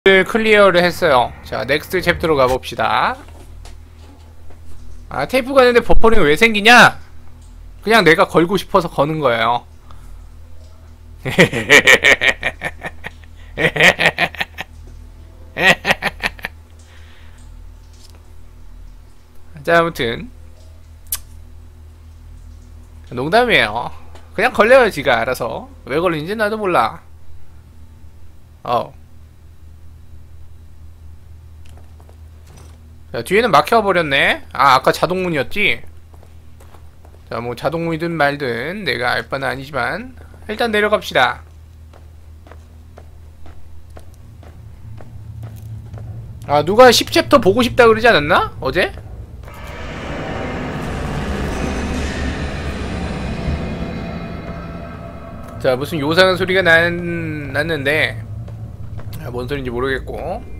클리어를 했어요. 자, 넥스트 챕터로 가봅시다. 아, 테이프 가는데 버퍼링이 왜 생기냐? 그냥 내가 걸고 싶어서 거는 거예요. 자, 아무튼 농담이에요. 그냥 걸려요, 지가 알아서. 왜 걸리는지 나도 몰라. 자, 뒤에는 막혀버렸네. 아, 아까 자동문이었지? 자, 뭐 자동문이든 말든 내가 알 바는 아니지만 일단 내려갑시다. 아, 누가 10챕터 보고 싶다 그러지 않았나? 어제? 자, 무슨 요상한 소리가 났는데 뭔 소리인지 모르겠고.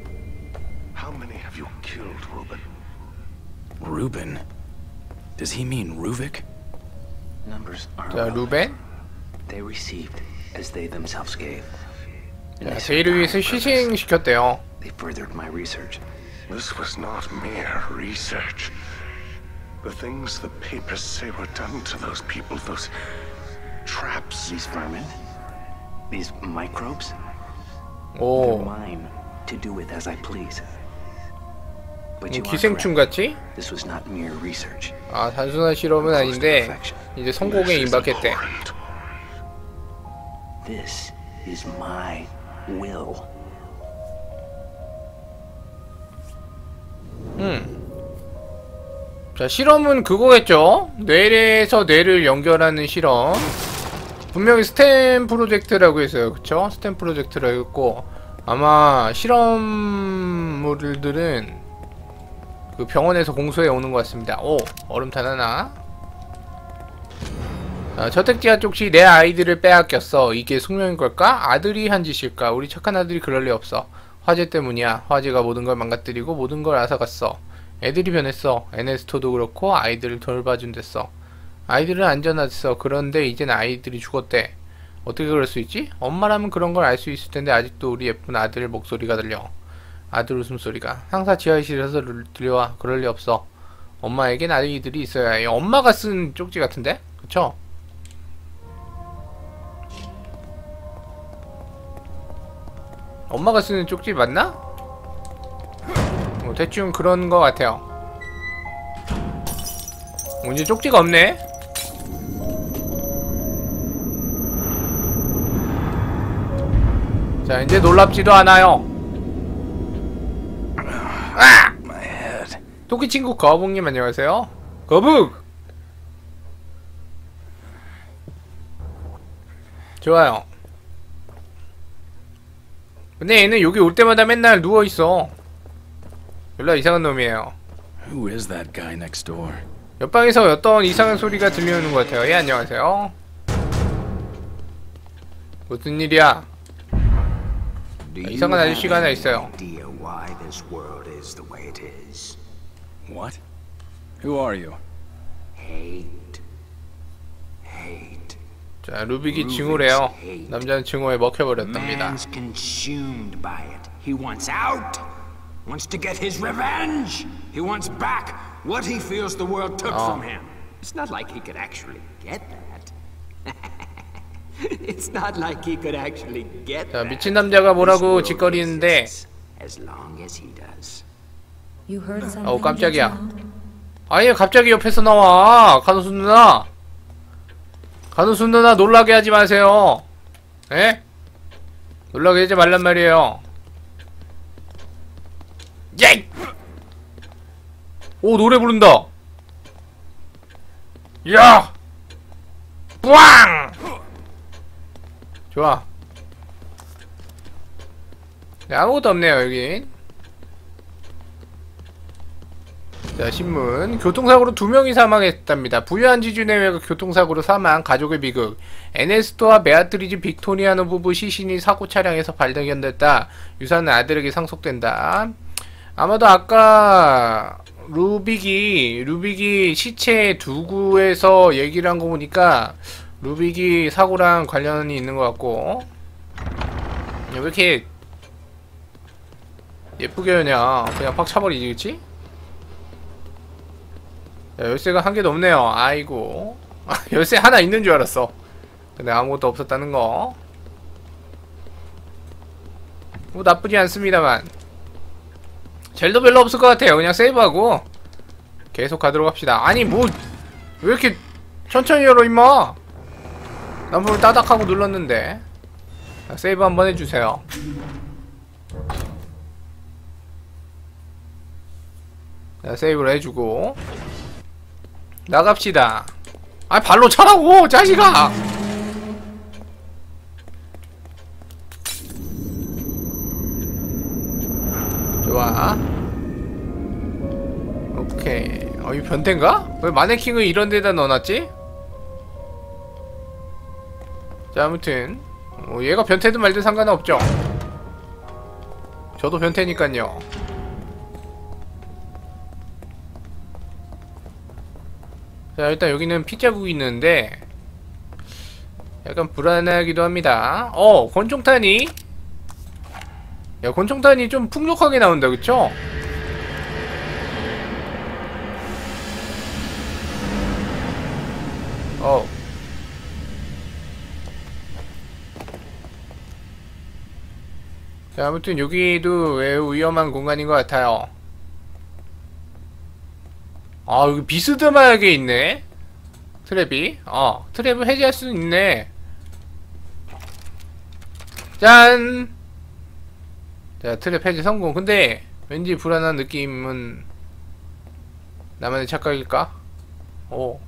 Reuben? Does he mean Ruvik? 자, 루벤? They received as they themselves gave. 자, 제이를 위해서 희생시켰대요. They furthered my research. This was not mere research. The things the papers say were done to those people, those traps. These vermin, these microbes, they're 오, mine to do with as I please. But you are 기생충 correct. 같지? This was not mere research. 아, 단순한 실험은 아닌데 이제 성공에 임박했대. This is my will. 자, 실험은 그거겠죠? 뇌에서 뇌를 연결하는 실험. 분명히 스템 프로젝트라고 했어요. 그쵸? 스템 프로젝트라고 했고, 아마 실험물들은 그 병원에서 공수해 오는 것 같습니다. 오! 얼음탄 하나. 저택지가 쪽시 내 아이들을 빼앗겼어. 이게 숙명인 걸까? 아들이 한 짓일까? 우리 착한 아들이 그럴 리 없어. 화재 때문이야. 화재가 모든 걸 망가뜨리고 모든 걸 앗아갔어. 애들이 변했어. 에네스토도 그렇고 아이들을 돌봐준댔어. 아이들은 안전했어. 그런데 이젠 아이들이 죽었대. 어떻게 그럴 수 있지? 엄마라면 그런 걸 알 수 있을 텐데 아직도 우리 예쁜 아들 목소리가 들려. 아들 웃음소리가 항상 지하실에서 들려와. 그럴 리 없어. 엄마에겐 아이들이 있어야 해. 엄마가 쓴 쪽지 같은데? 그쵸? 엄마가 쓰는 쪽지 맞나? 대충 그런 거 같아요. 이제 쪽지가 없네? 자, 이제 놀랍지도 않아요. 아! 토끼 친구 거북님 안녕하세요. 거북! 좋아요. 근데 얘는 여기 올 때마다 맨날 누워있어. 별로 이상한 놈이에요. Who is that guy next door? 옆방에서 어떤 이상한 소리가 들려오는 것 같아요. 예, 안녕하세요. 무슨 일이야? 이상한 아저씨가 하나 있어요. What? Who are you? 자, 루빅이 증오래요. 남자는 증오에 먹혀버렸답니다. Man's consumed by it. He wants out. Wants to get his revenge. He wants back what he feels the world took from him. It's not like he could actually get that. It's not like he could actually get 자, that. 미친 남자가 뭐라고 짓거리는데, As long as he does. 어우, 깜짝이야. 아예 갑자기 옆에서 나와. 간호수 누나. 간호수 누나 놀라게 하지 마세요. 에? 놀라게 하지 말란 말이에요. 예이! 오, 노래 부른다. 야! 뿌앙! 좋아. 네, 아무것도 없네요, 여긴. 자, 신문. 교통사고로 2명이 사망했답니다. 부유한 지주 내외가 교통사고로 사망, 가족의 비극. 에네스토와 베아트리즈 빅토리아노 부부 시신이 사고 차량에서 발견됐다. 유산은 아들에게 상속된다. 아마도 아까 루빅이 시체 두구에서 얘기를 한 거 보니까 루빅이 사고랑 관련이 있는 것 같고. 왜 이렇게 예쁘게 그냥 팍 차버리지, 그치? 야, 열쇠가 한 개도 없네요. 아이고. 열쇠 하나 있는 줄 알았어. 근데 아무것도 없었다는 거. 뭐 나쁘지 않습니다만. 젤도 별로 없을 것 같아요. 그냥 세이브하고 계속 가도록 합시다. 아니 뭐 왜 이렇게 천천히 열어 임마. 난 분명 따닥하고 눌렀는데. 자, 세이브 한번 해주세요. 자, 세이브를 해주고 나갑시다. 아 발로 차라고 자식아. 좋아. 오케이. 이 변태인가? 왜 마네킹을 이런 데다 넣어놨지? 자, 아무튼 얘가 변태든 말든 상관은 없죠. 저도 변태니깐요. 자, 일단 여기는 피자국이 있는데 약간 불안하기도 합니다. 권총탄이. 야, 권총탄이 좀 풍족하게 나온다, 그쵸? 자, 아무튼 여기도 매우 위험한 공간인 것 같아요. 아, 여기 비스듬하게 있네. 트랩이. 트랩을 해제할 수 있네. 짠! 자, 트랩 해제 성공. 근데 왠지 불안한 느낌은 나만의 착각일까? 오.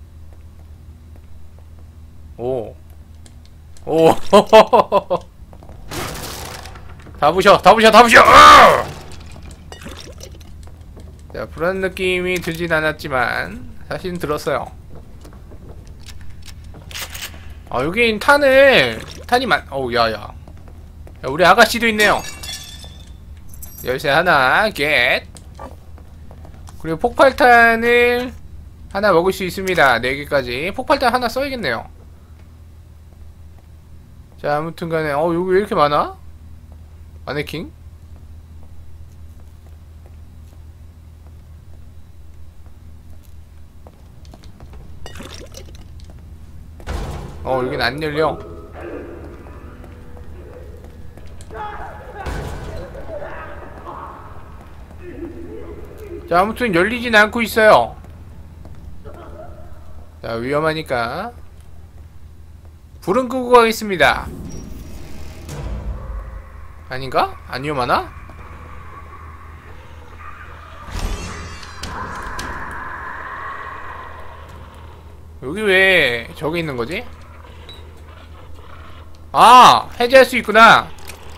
다 부셔! 다 부셔! 다 부셔! 자, 불안한 느낌이 들진 않았지만 사실은 들었어요. 여긴 탄이 야야. 우리 아가씨도 있네요. 열쇠 하나 겟. 그리고 폭발탄을 하나 먹을 수 있습니다. 4개까지. 폭발탄 하나 써야겠네요. 자, 아무튼간에 여기 왜 이렇게 많아? 마네킹? 여긴 안 열려. 자, 아무튼 열리진 않고 있어요. 자, 위험하니까 불은 끄고 가겠습니다. 아닌가? 안 위험하나? 여기 왜 저기 있는 거지? 해제할 수 있구나.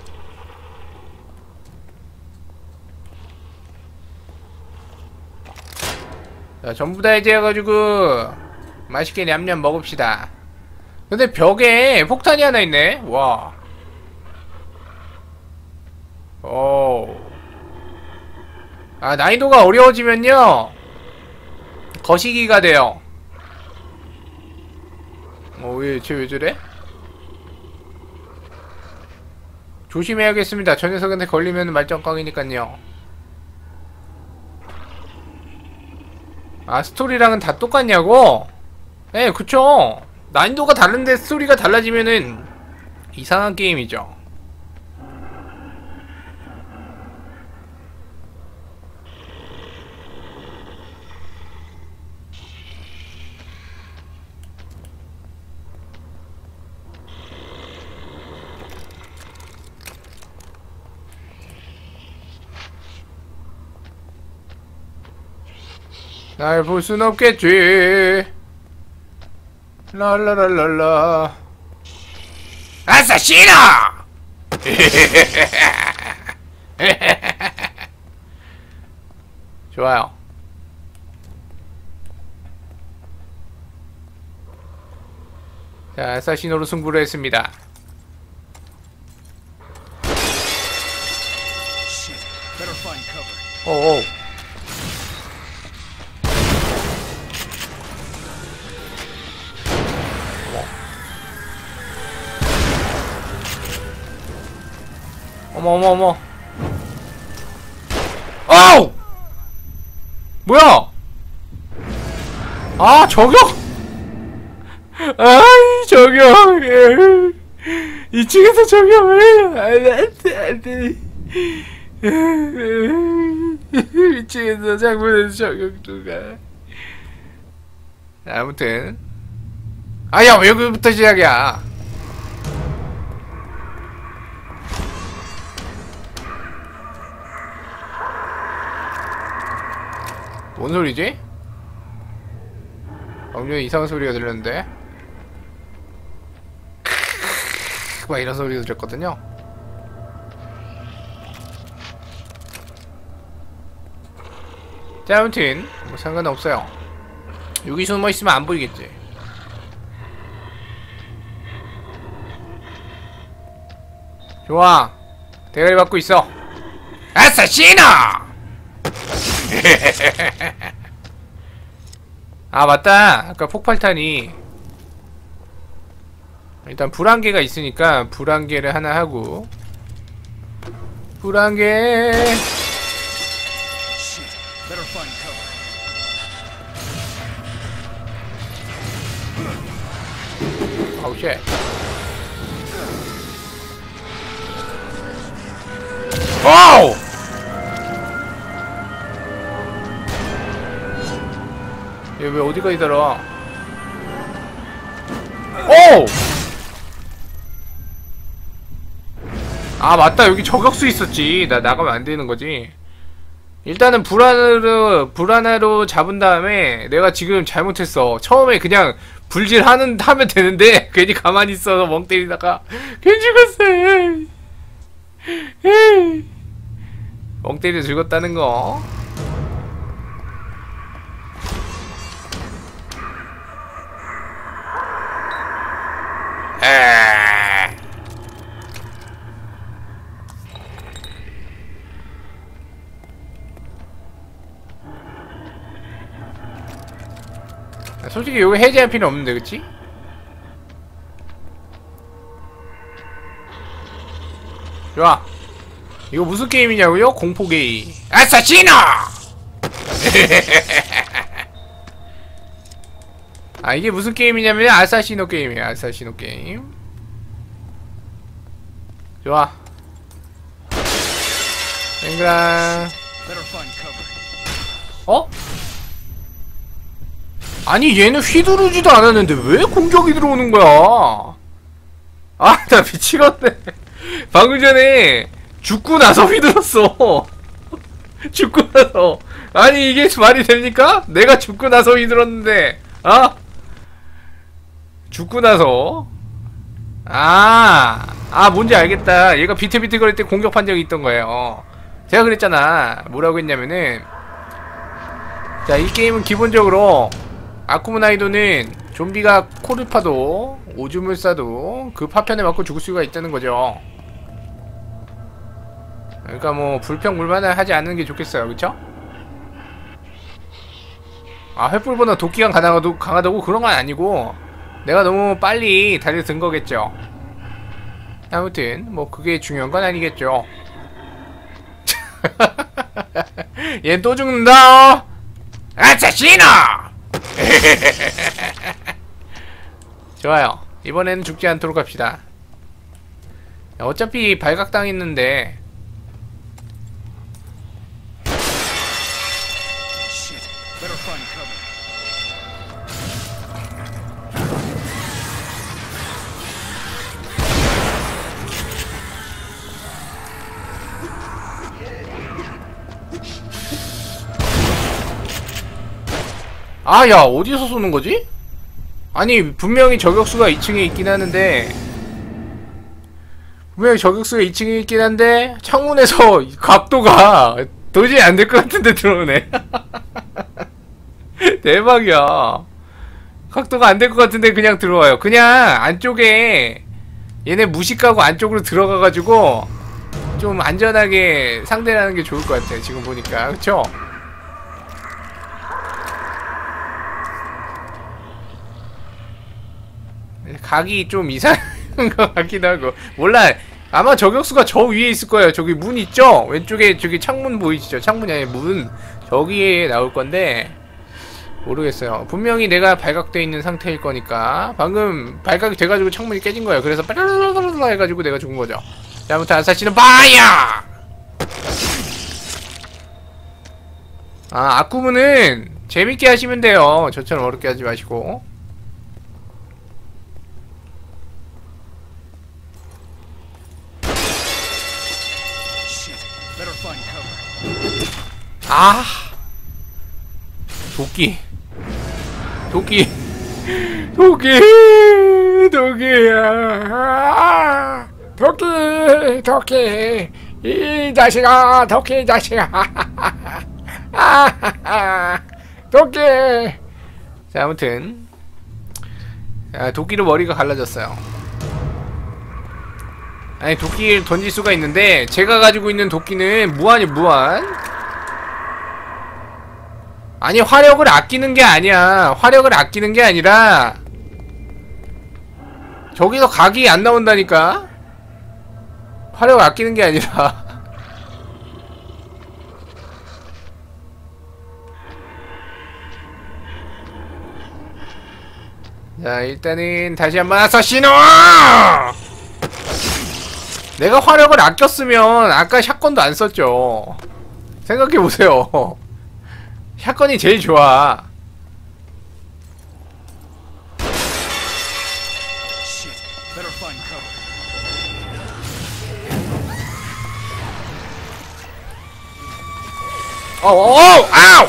자, 전부 다 해제해가지고 맛있게 냠냠 먹읍시다. 근데 벽에 폭탄이 하나 있네. 와. 난이도가 어려워지면요 거시기가 돼요. 쟤 왜 저래? 조심해야겠습니다. 저 녀석한테 걸리면 말짱꽝이니깐요. 스토리랑은 다 똑같냐고? 네, 그쵸. 난이도가 다른데 스토리가 달라지면은 이상한 게임이죠. 날 볼 순 없겠지. 랄라랄랄라. 아사시노! 좋아요. 자, 아사시노로 승부를 했습니다. 오오. 어머. 와우! 뭐야? 아, 저격! 아이, 저격! 2층에서 저격을! 안 돼. 2층에서 창문에서 저격 누가. 아무튼. 아, 야, 왜 여기부터 시작이야? 뭔 소리지? 방금 전에 이상한 소리가 들렸는데? 막 이런 소리가 들렸거든요? 자, 아무튼 뭐 상관은 없어요. 여기 숨어있으면 안 보이겠지? 좋아, 대가리 받고 있어. 아사시노! 아, 맞다. 아까 폭발탄이 일단 불안개가 있으니까 불안개를 하나 하고. 불안개. 아우 쉣. 와우! 얘 왜 어디까지 달아? 오! 아, 맞다. 여기 저격수 있었지. 나 나가면 안 되는 거지. 일단은 불안으로 잡은 다음에 내가 지금 잘못했어. 처음에 그냥 하면 되는데 괜히 가만히 있어서 멍 때리다가 괜히 죽었어. 멍 때려 죽었다는 거. 솔직히 이거 해제할 필요 없는데, 그치? 좋아. 이거 무슨 게임이냐고요? 공포 게임. 아사시노! 아, 이게 무슨 게임이냐면 아사시노 게임이에요. 아사시노 게임. 좋아. 땡그랑. 어? 아니, 얘는 휘두르지도 않았는데 왜 공격이 들어오는 거야? 아, 나 미치겠네. 방금 전에 죽고 나서 휘둘렀어. 죽고 나서. 아니, 이게 말이 됩니까? 내가 죽고 나서 휘둘렀는데. 아? 죽고 나서. 뭔지 알겠다. 얘가 비틀비틀 거릴 때 공격한 적이 있던 거예요. 제가 그랬잖아. 뭐라고 했냐면은, 자, 이 게임은 기본적으로 아쿠무나이도는 좀비가 코를 파도 오줌을 싸도 그 파편에 맞고 죽을 수가 있다는 거죠. 그러니까 뭐 불평불만을 하지 않는 게 좋겠어요. 그쵸? 아, 횃불보다 도끼가 강하다고 그런 건 아니고 내가 너무 빨리 달려든 거겠죠. 아무튼 뭐 그게 중요한 건 아니겠죠. 얘 또 죽는다. 아사시노! 좋아요. 이번에는 죽지 않도록 합시다. 어차피 발각당했는데. 아, 야, 어디서 쏘는 거지? 아니, 분명히 저격수가 2층에 있긴 하는데 창문에서 각도가 도저히 안 될 것 같은데 들어오네. 대박이야. 각도가 안 될 것 같은데 그냥 들어와요. 그냥 안쪽에 얘네 무식하고 안쪽으로 들어가가지고 좀 안전하게 상대를 하는 게 좋을 것 같아. 지금 보니까. 그쵸? 각이 좀 이상한 것 같기도 하고. 몰라. 아마 저격수가 저 위에 있을 거예요. 저기 문 있죠? 왼쪽에 저기 창문 보이시죠? 창문이 아니라 문. 저기에 나올 건데 모르겠어요. 분명히 내가 발각돼 있는 상태일 거니까. 방금 발각이 돼가지고 창문이 깨진 거예요. 그래서 빠라라라라 해가지고 내가 죽은 거죠. 자, 아무튼 아사시는 바야! 아, 아쿠무는 재밌게 하시면 돼요. 저처럼 어렵게 하지 마시고. 아, 도끼 도끼야. 도끼 이 자식아, 도끼 자식아. 도끼. 자, 아무튼 도끼로 머리가 갈라졌어요. 아니, 도끼를 던질 수가 있는데 제가 가지고 있는 도끼는 무한이 무한. 아니, 화력을 아끼는 게 아니야. 화력을 아끼는 게 아니라 저기서 각이 안 나온다니까. 화력을 아끼는 게 아니라. 자, 일단은 다시 한번 아사시노! 내가 화력을 아꼈으면 아까 샷건도 안 썼죠. 생각해보세요. 샷건이 제일 좋아. 아우!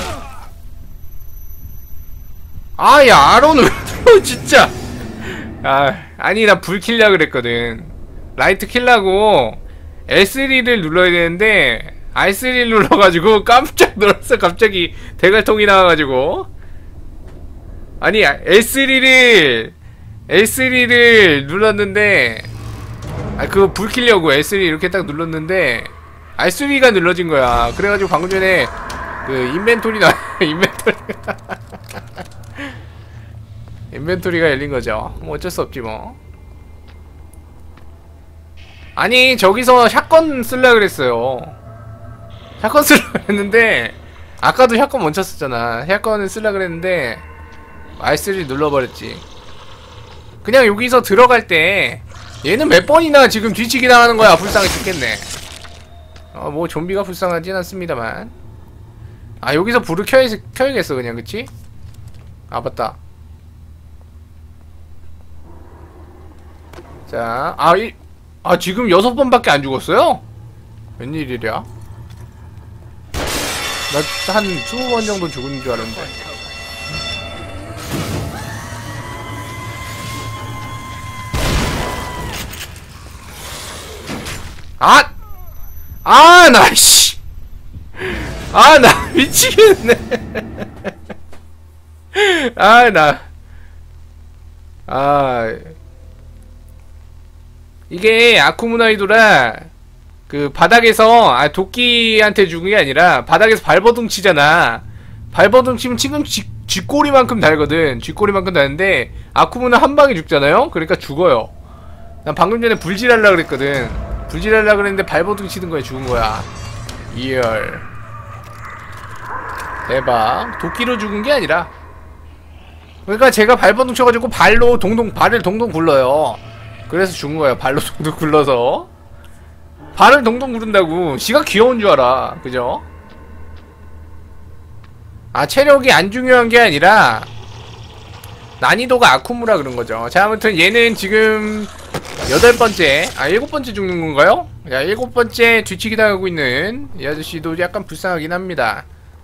아, 야, 아론을 진짜. 아니, 나 불 킬려 그랬거든. 라이트 킬라고 S3를 눌러야 되는데 R3를 눌러가지고 깜짝 놀랐어. 갑자기 대갈통이 나와가지고. 아니, S3를 눌렀는데, 그거 불 킬려고 S3 이렇게 딱 눌렀는데 R3가 눌러진 거야. 그래가지고 방금 전에 그 인벤토리 인벤토리가 열린 거죠. 뭐 어쩔 수 없지 뭐. 아니, 저기서 샷건 쓸라 그랬어요. 샷건 쓸라 그랬는데 아까도 샷건 멈췄었잖아. 샷건을 쓸라 그랬는데 R3 눌러버렸지. 그냥 여기서 들어갈 때 얘는 몇 번이나 지금 뒤치기 당하는 거야. 불쌍해 죽겠네. 뭐 좀비가 불쌍하진 않습니다만. 아, 여기서 불을 켜야겠어 그냥. 그치? 아, 맞다. 자, 지금 6번밖에 안 죽었어요? 웬일이랴? 나 한 20번 정도 죽은 줄 알았는데. 나, 씨! 나 미치겠네. 이게 아쿠무나이도라 그 바닥에서 도끼한테 죽은 게 아니라 바닥에서 발버둥 치잖아. 발버둥 치면 지금 쥐꼬리만큼 달거든. 쥐꼬리만큼 다는데 아쿠무는 한 방에 죽잖아요. 그러니까 죽어요. 난 방금 전에 불질하려 그랬거든. 불질하려 그랬는데 발버둥 치는 거야. 죽은 거야. 이열. 대박. 도끼로 죽은 게 아니라. 그러니까 제가 발버둥 쳐가지고 발을 동동 굴러요. 그래서 죽은 거야. 발로 동동 굴러서. 발을 동동 구른다고. 지가 귀여운 줄 알아. 그죠? 체력이 안 중요한 게 아니라 난이도가 아쿠무라 그런 거죠. 자, 아무튼 얘는 지금 8번째, 7번째 죽는 건가요? 자, 7번째 뒤치기 당하고 있는 이 아저씨도 약간 불쌍하긴 합니다.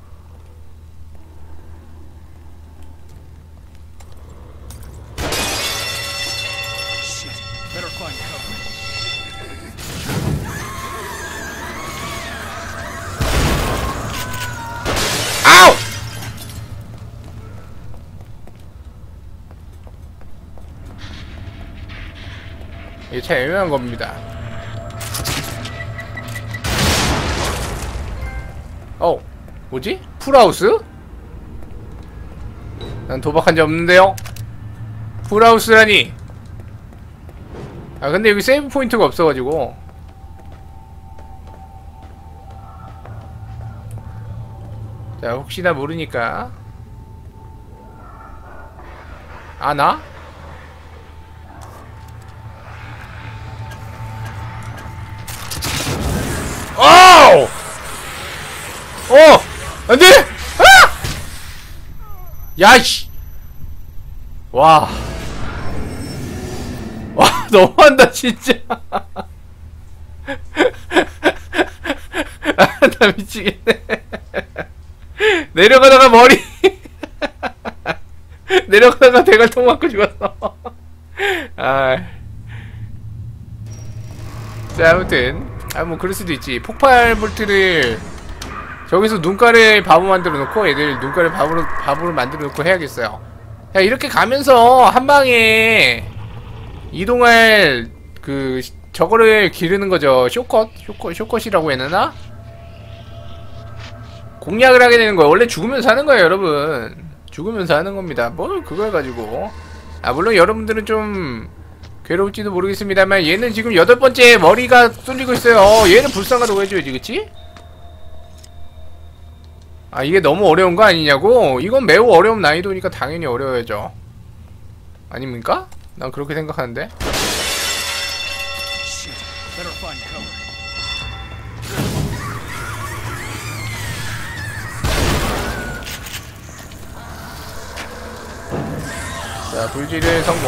아우! 이게 참 애매한 겁니다. 뭐지? 풀하우스? 난 도박한 적 없는데요? 풀하우스라니. 아 근데 여기 세이브 포인트가 없어가지고. 자 혹시나 모르니까. 아 나? 오! 안돼! 아! 야이씨! 와. 와, 너무한다, 진짜. 아, 나 미치겠네. 내려가다가 머리. 내려가다가 대갈통 맞고 죽었어. 아. 자, 아무튼. 아, 뭐, 그럴 수도 있지. 폭발 볼트를 저기서 눈가를 바보 만들어 놓고 애들 눈가를 바보로 만들어 놓고 해야겠어요. 자, 이렇게 가면서 한 방에 이동할 저거를 기르는 거죠. 쇼컷이라고 해야 되나? 공략을 하게 되는 거예요. 원래 죽으면서 하는 거예요, 여러분. 죽으면서 하는 겁니다. 뭘 그걸 가지고. 아, 물론 여러분들은 좀 괴로울지도 모르겠습니다만 얘는 지금 8번째 머리가 뚫리고 있어요. 얘는 불쌍하다고 해줘야지, 그치? 아, 이게 너무 어려운 거 아니냐고? 이건 매우 어려운 난이도니까 당연히 어려워야죠. 아닙니까? 난 그렇게 생각하는데. 자, 불질을 성공.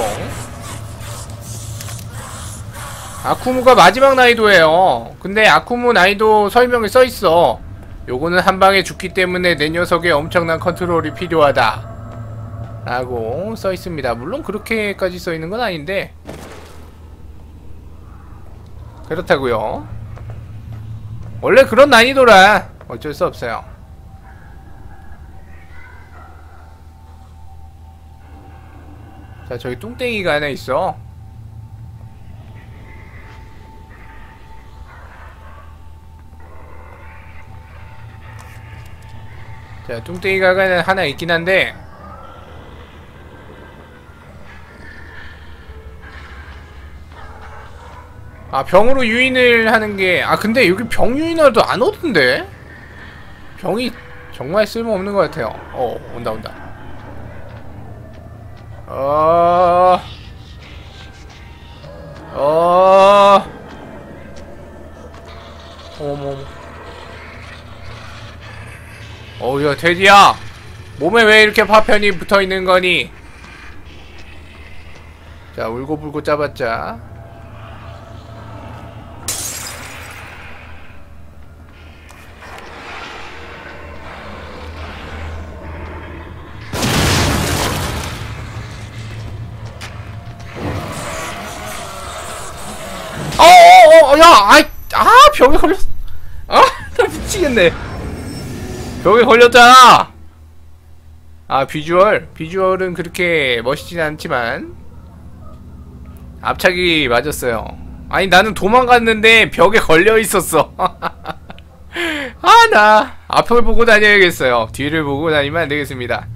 아쿠무가 마지막 난이도예요. 근데 아쿠무 난이도 설명에 써있어. 요거는 한방에 죽기 때문에 내 녀석의 엄청난 컨트롤이 필요하다 라고 써있습니다. 물론 그렇게까지 써있는 건 아닌데 그렇다고요. 원래 그런 난이도라 어쩔 수 없어요. 자, 저기 뚱땡이가 하나 있어. 자, 뚱땡이가 하나 있긴 한데 아, 병으로 유인을 하는 게 아, 근데 여기 병 유인하도 안 오던데? 병이 정말 쓸모없는 것 같아요. 온다. 어머. 야, 돼지야! 몸에 왜 이렇게 파편이 붙어있는 거니? 자, 울고불고 짜봤자. 벽에 걸렸어. 나 미치겠네. 벽에 걸렸잖아. 아, 비주얼은 그렇게 멋있진 않지만 앞차기 맞았어요. 아니, 나는 도망갔는데 벽에 걸려 있었어. 나 앞을 보고 다녀야겠어요. 뒤를 보고 다니면 안 되겠습니다.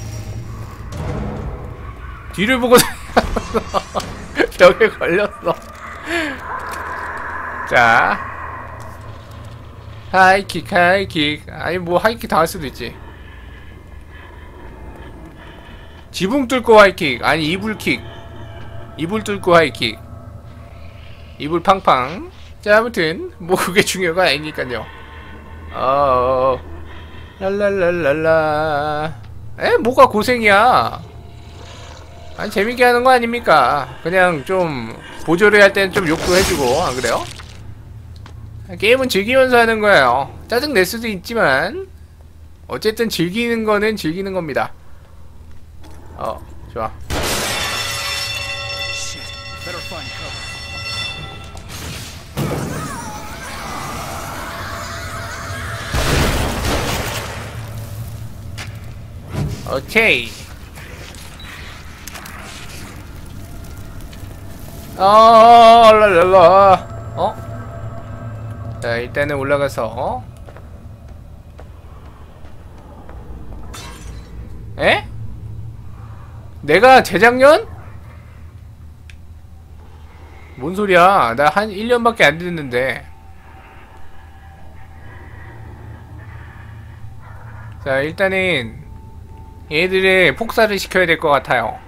뒤를 보고 벽에 걸렸어. 자, 하이킥. 아니, 뭐 하이킥 당할 수도 있지. 지붕 뚫고 하이킥. 아니, 이불킥. 이불 뚫고 하이킥. 이불 팡팡. 자, 아무튼 뭐 그게 중요가 아니니까요. 랄랄랄랄라. 뭐가 고생이야. 아니, 재밌게 하는 거 아닙니까? 그냥 좀 보조를 할 때는 좀 욕도 해주고, 안 그래요? 게임은 즐기면서 하는 거예요. 짜증 낼 수도 있지만 어쨌든 즐기는 거는 즐기는 겁니다. 좋아. 오케이. 랄랄라. 자, 일단은 올라가서 내가 재작년? 뭔 소리야? 나 한 1년밖에 안 됐는데. 자, 일단은 얘들을 폭사를 시켜야 될 것 같아요.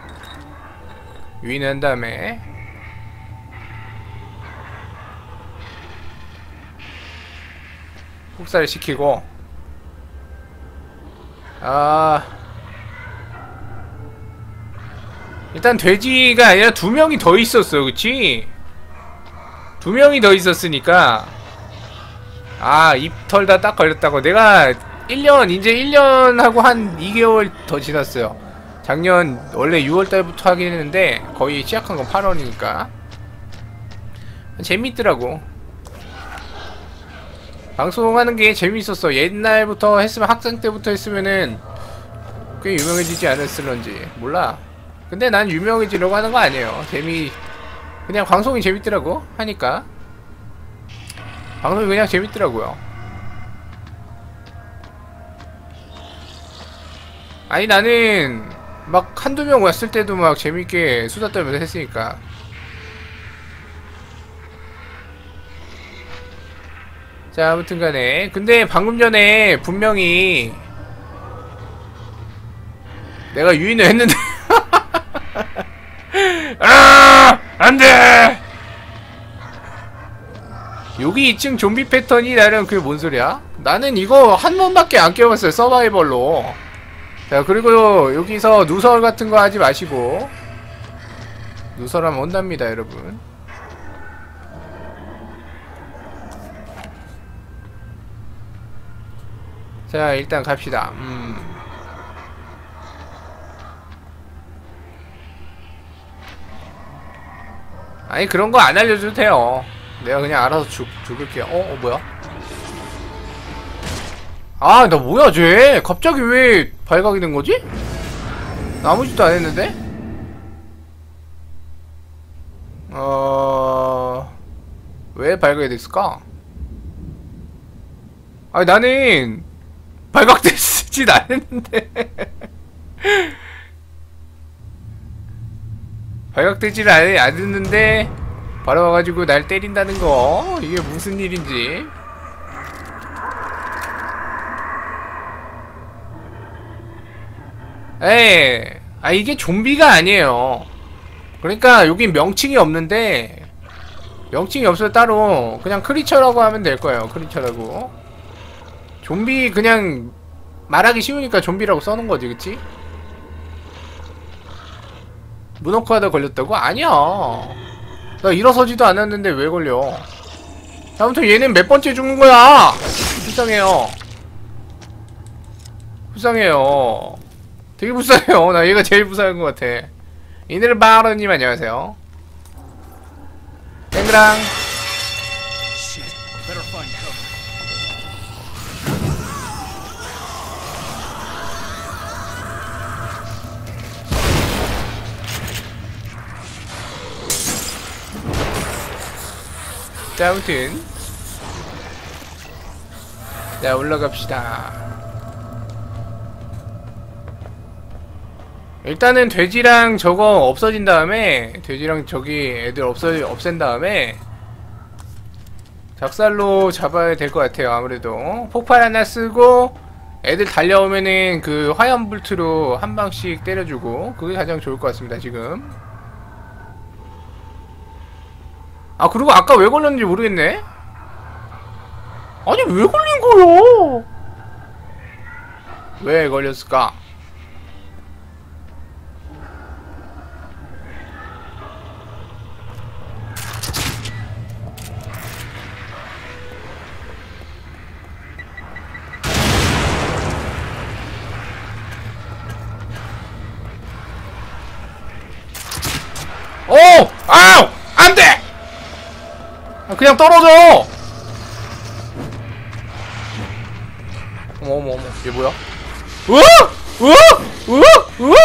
유인한 다음에 폭사를 시키고, 일단 돼지가 아니라 2명이 더 있었어. 그치? 2명이 더 있었으니까, 입 털다 딱 걸렸다고. 내가 1년, 이제 1년하고 한 2개월 더 지났어요. 작년 원래 6월달부터 하긴 했는데 거의 시작한 건 8월이니까 재밌더라고. 방송하는 게 재밌었어. 옛날부터 했으면, 학생 때부터 했으면은 꽤 유명해지지 않았을런지 몰라. 근데 난 유명해지려고 하는 거 아니에요. 그냥 방송이 재밌더라고 하니까. 방송이 그냥 재밌더라고요. 아니, 나는 막 한두 명 왔을 때도 막 재밌게 수다 떨면서 했으니까. 자, 아무튼 간에. 근데 방금 전에 분명히 내가 유인을 했는데 안돼! 여기 2층 좀비 패턴이 나름 그게 뭔 소리야? 나는 이거 한 번밖에 안 껴봤어요, 서바이벌로. 자, 그리고 여기서 누설 같은 거 하지 마시고. 누설하면 온답니다, 여러분. 자, 일단 갑시다. 아니, 그런 거 안 알려줘도 돼요. 내가 그냥 알아서 죽을게요. 뭐야? 나 뭐야, 쟤? 갑자기 왜 발각이 된 거지? 나 아무 짓도 안 했는데? 왜 발각이 됐을까? 아니, 나는 발각됐진 않았는데. 발각되지를 않았는데 바로 와가지고 날 때린다는 거, 이게 무슨 일인지. 이게 좀비가 아니에요. 그러니까 여긴 명칭이 없는데, 명칭이 없어서 따로 그냥 크리처라고 하면 될 거예요. 크리처라고. 좀비 그냥 말하기 쉬우니까 좀비라고 써놓은 거지, 그치? 문어크하다 걸렸다고? 아니야. 나 일어서지도 않았는데 왜 걸려? 아무튼 얘는 몇 번째 죽는 거야? 불쌍해요. 불쌍해요. 되게 불쌍해요. 나 얘가 제일 불쌍한 것 같아. 이늘바르님 안녕하세요. 땡그랑. 자, 아무튼 자, 올라갑시다. 일단은 돼지랑 저거 없어진 다음에, 돼지랑 저기 애들 없앤 다음에 작살로 잡아야 될 것 같아요. 아무래도 폭발 하나 쓰고 애들 달려오면은 그 화염 볼트로 한 방씩 때려주고, 그게 가장 좋을 것 같습니다. 지금. 그리고 아까 왜 걸렸는지 모르겠네? 아니, 왜 걸린 거야? 왜 걸렸을까? 아우! 안 돼! 그냥 떨어져! 어머, 얘 뭐야? 우와! 우와! 우와! 우와!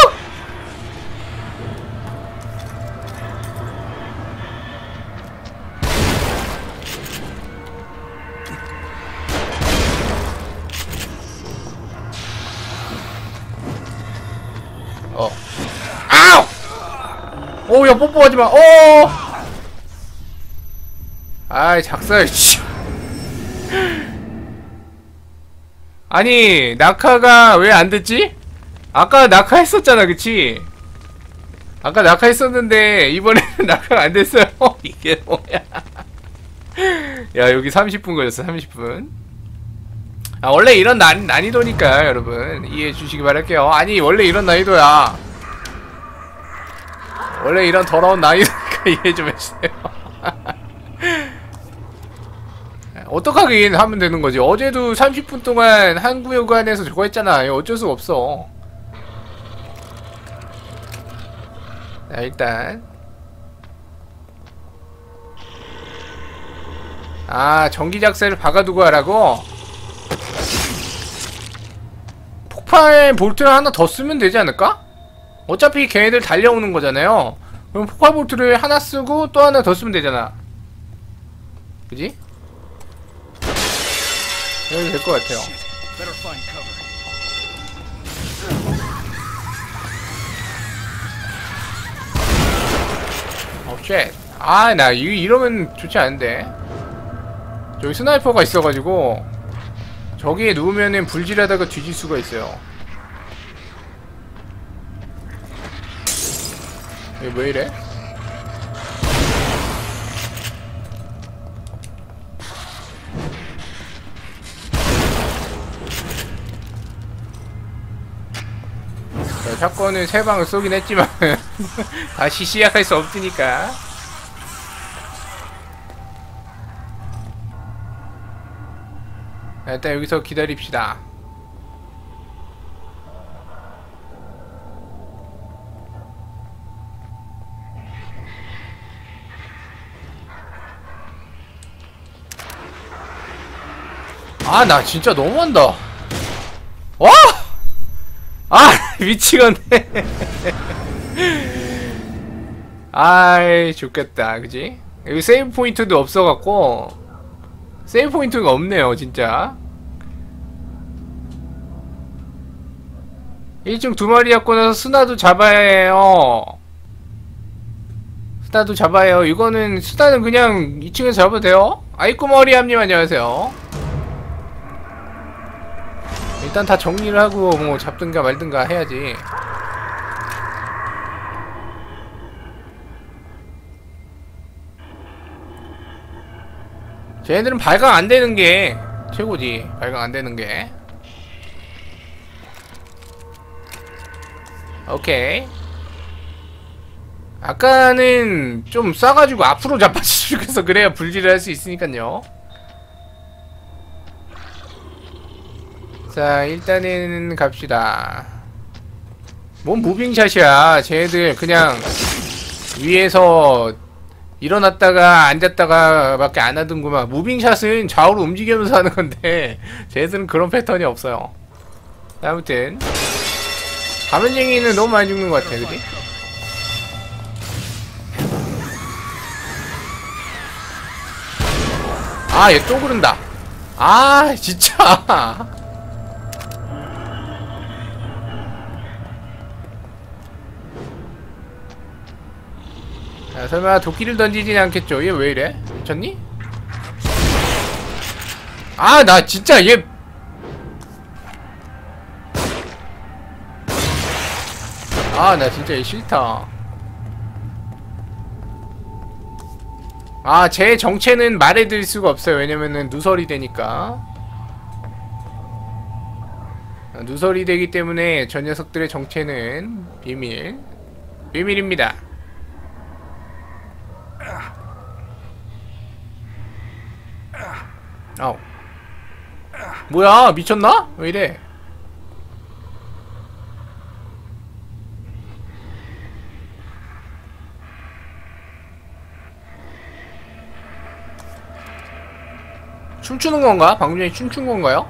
아우! 야, 뽀뽀하지 마. 아이 작살 씨. 아니 낙하가 왜 안 됐지? 아까 낙하 했었잖아 그치? 아까 낙하 했었는데 이번에는 낙하가 안 됐어요. 이게 뭐야? 야 여기 30분 걸렸어 30분. 아 원래 이런 난이도니까 여러분 이해해 주시기 바랄게요. 아니 원래 이런 난이도야. 원래 이런 더러운 난이도니까 이해 좀 해주세요. 어떡하긴 하면 되는 거지. 어제도 30분 동안 한 구역 안에서 저거 했잖아. 이거 어쩔 수가 없어. 자 일단 전기작세를 박아두고 하라고? 폭발 볼트를 하나 더 쓰면 되지 않을까? 어차피 걔네들 달려오는 거잖아요. 그럼 폭발 볼트를 하나 쓰고 또 하나 더 쓰면 되잖아. 그지? 여기 될 것 같아요. 쉣. 나 이러면 좋지 않은데. 저기 스나이퍼가 있어가지고 저기에 누우면은 불질하다가 뒤질 수가 있어요. 이게 왜 이래? 샷건은 3방을 쏘긴 했지만 다시 시작할 수 없으니까. 일단 여기서 기다립시다. 나 진짜 너무한다. 와! 미치겠네. 아이 좋겠다 그지? 여기 세이브 포인트도 없어갖고 세이브 포인트가 없네요 진짜. 1중 2마리 잡고 나서 스나도 잡아야 해요. 스나도 잡아야 해요. 이거는 스나는 그냥 2층에서 잡아도 돼요. 아이쿠 머리함님 안녕하세요. 일단 다 정리를 하고 뭐 잡든가 말든가 해야지. 쟤네들은 발광 안 되는 게 최고지. 발광 안 되는 게. 오케이. 아까는 좀 쏴가지고 앞으로 잡아주기 위해서 그래야 불질을 할 수 있으니까요. 자 일단은 갑시다. 뭔 무빙샷이야. 쟤네들 그냥 위에서 일어났다가 앉았다가 밖에 안 하던구만. 무빙샷은 좌우로 움직이면서 하는 건데 쟤네들은 그런 패턴이 없어요. 아무튼 가면쟁이는 너무 많이 죽는 것 같아 그지? 얘 또 그런다. 진짜. 설마 도끼를 던지진 않겠죠? 얘 왜 이래? 미쳤니? 나 진짜 얘 나 진짜 얘 싫다. 제 정체는 말해드릴 수가 없어요. 왜냐면은 누설이 되니까. 누설이 되기 때문에 저 녀석들의 정체는 비밀입니다. 뭐야 미쳤나? 왜 이래? 춤추는 건가? 방금 전에 춤춘 건가요?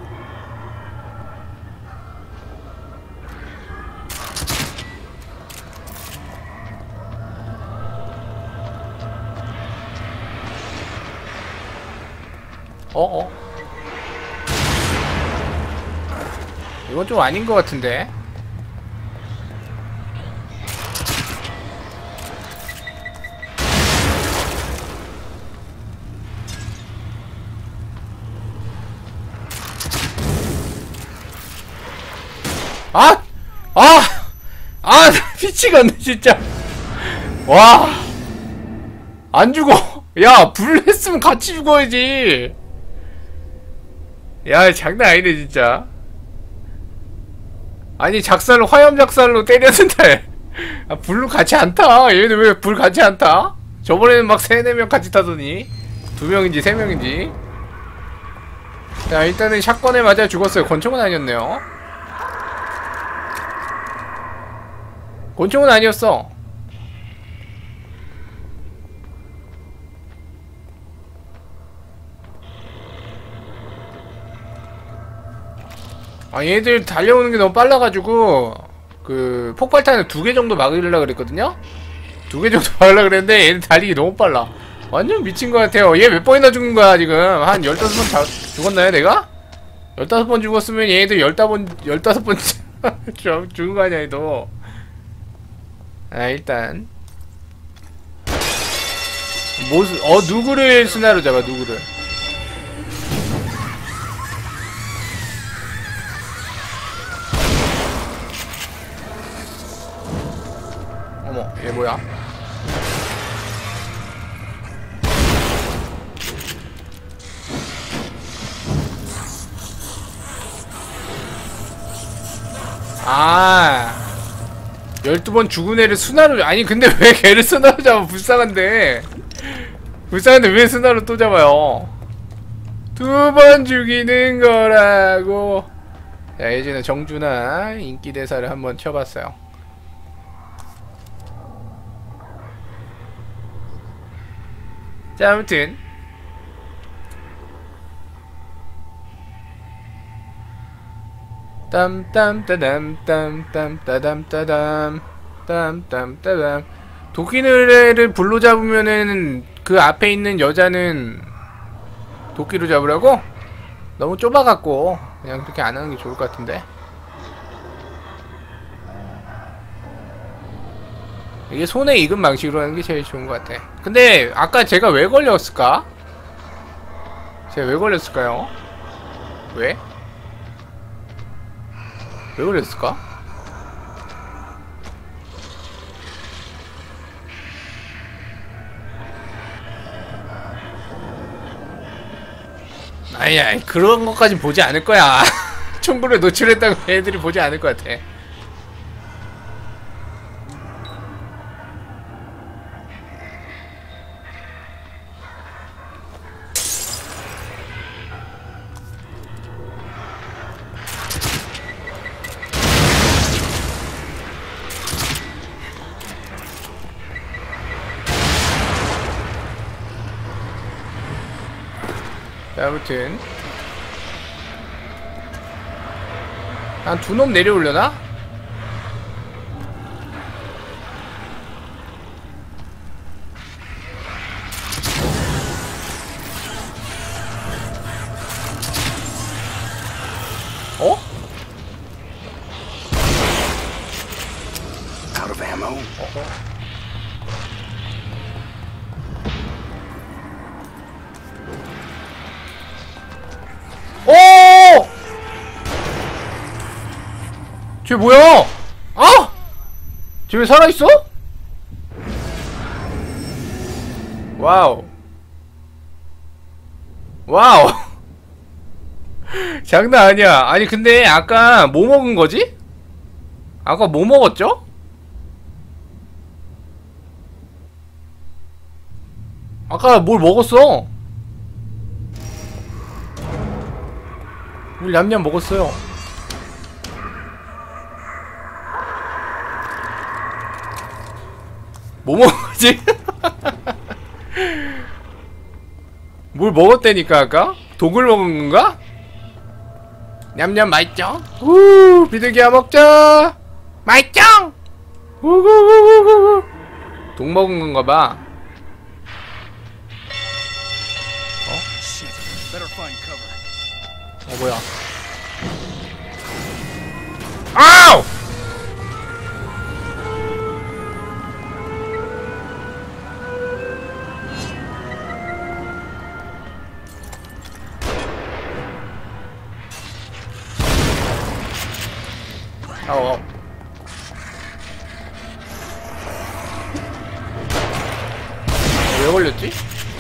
이건 좀 아닌 것 같은데. 아! 아! 아! 미치겠네 진짜. 와! 안 죽어. 야, 불 했으면 같이 죽어야지. 야, 장난 아니네 진짜. 아니 작살로, 화염 작살로 때렸는데 아, 불로 같이 안 타. 얘는 왜 불 같이 안 타? 저번에는 막 3-4명 같이 타더니 2명인지 3명인지. 자, 일단은 샷건에 맞아 죽었어요. 권총은 아니었네요. 권총은 아니었어. 아, 얘들 달려오는 게 너무 빨라가지고 그 폭발탄을 2개 정도 막으려고 그랬거든요? 2개 정도 막으려고 그랬는데 얘들 달리기 너무 빨라. 완전 미친 것 같아요. 얘 몇 번이나 죽은 거야 지금? 한 15번 죽었나요 내가? 15번 죽었으면 얘들 15번 죽은 거 아니야 얘도. 아, 일단 누구를 스나로 잡아, 누구를. 어머, 얘 뭐야? 아, 12번 죽은 애를 순화로. 아니 근데 왜 걔를 순화로 잡아? 불쌍한데 왜 순화로 또 잡아요? 2번 죽이는 거라고. 자, 예전에 정준하 인기대사를 한번 쳐봤어요. 자, 아무튼 땀땀따담 도끼를 불로 잡으면은 그 앞에 있는 여자는 도끼로 잡으라고? 너무 좁아갖고 그냥 그렇게 안 하는 게 좋을 것 같은데. 이게 손에 익은 방식으로 하는 게 제일 좋은 것 같아. 근데 아까 제가 왜 걸렸을까? 제가 왜 걸렸을까요? 왜? 왜 그랬을까? 아니 그런 것까지 보지 않을 거야. 총구를 노출했다고 애들이 보지 않을 것 같아. 아무튼 한 2놈 내려오려나? 어? Out of ammo? 오! 쟤 뭐야? 아! 쟤 왜 살아있어? 와우. 와우. 장난 아니야. 아니 근데 아까 뭐 먹은 거지? 아까 뭐 먹었죠? 아까 뭘 먹었어? 우리 냠냠 먹었어요. 뭐 먹은 거지? 뭘 먹었다니까 아까? 독을 먹은 건가? 냠냠 맛있죠? 우 비둘기야 먹자. 맛있죠? 우우우우우 독 먹은 건가 봐. 뭐야? 아우! 어. 왜 걸렸지?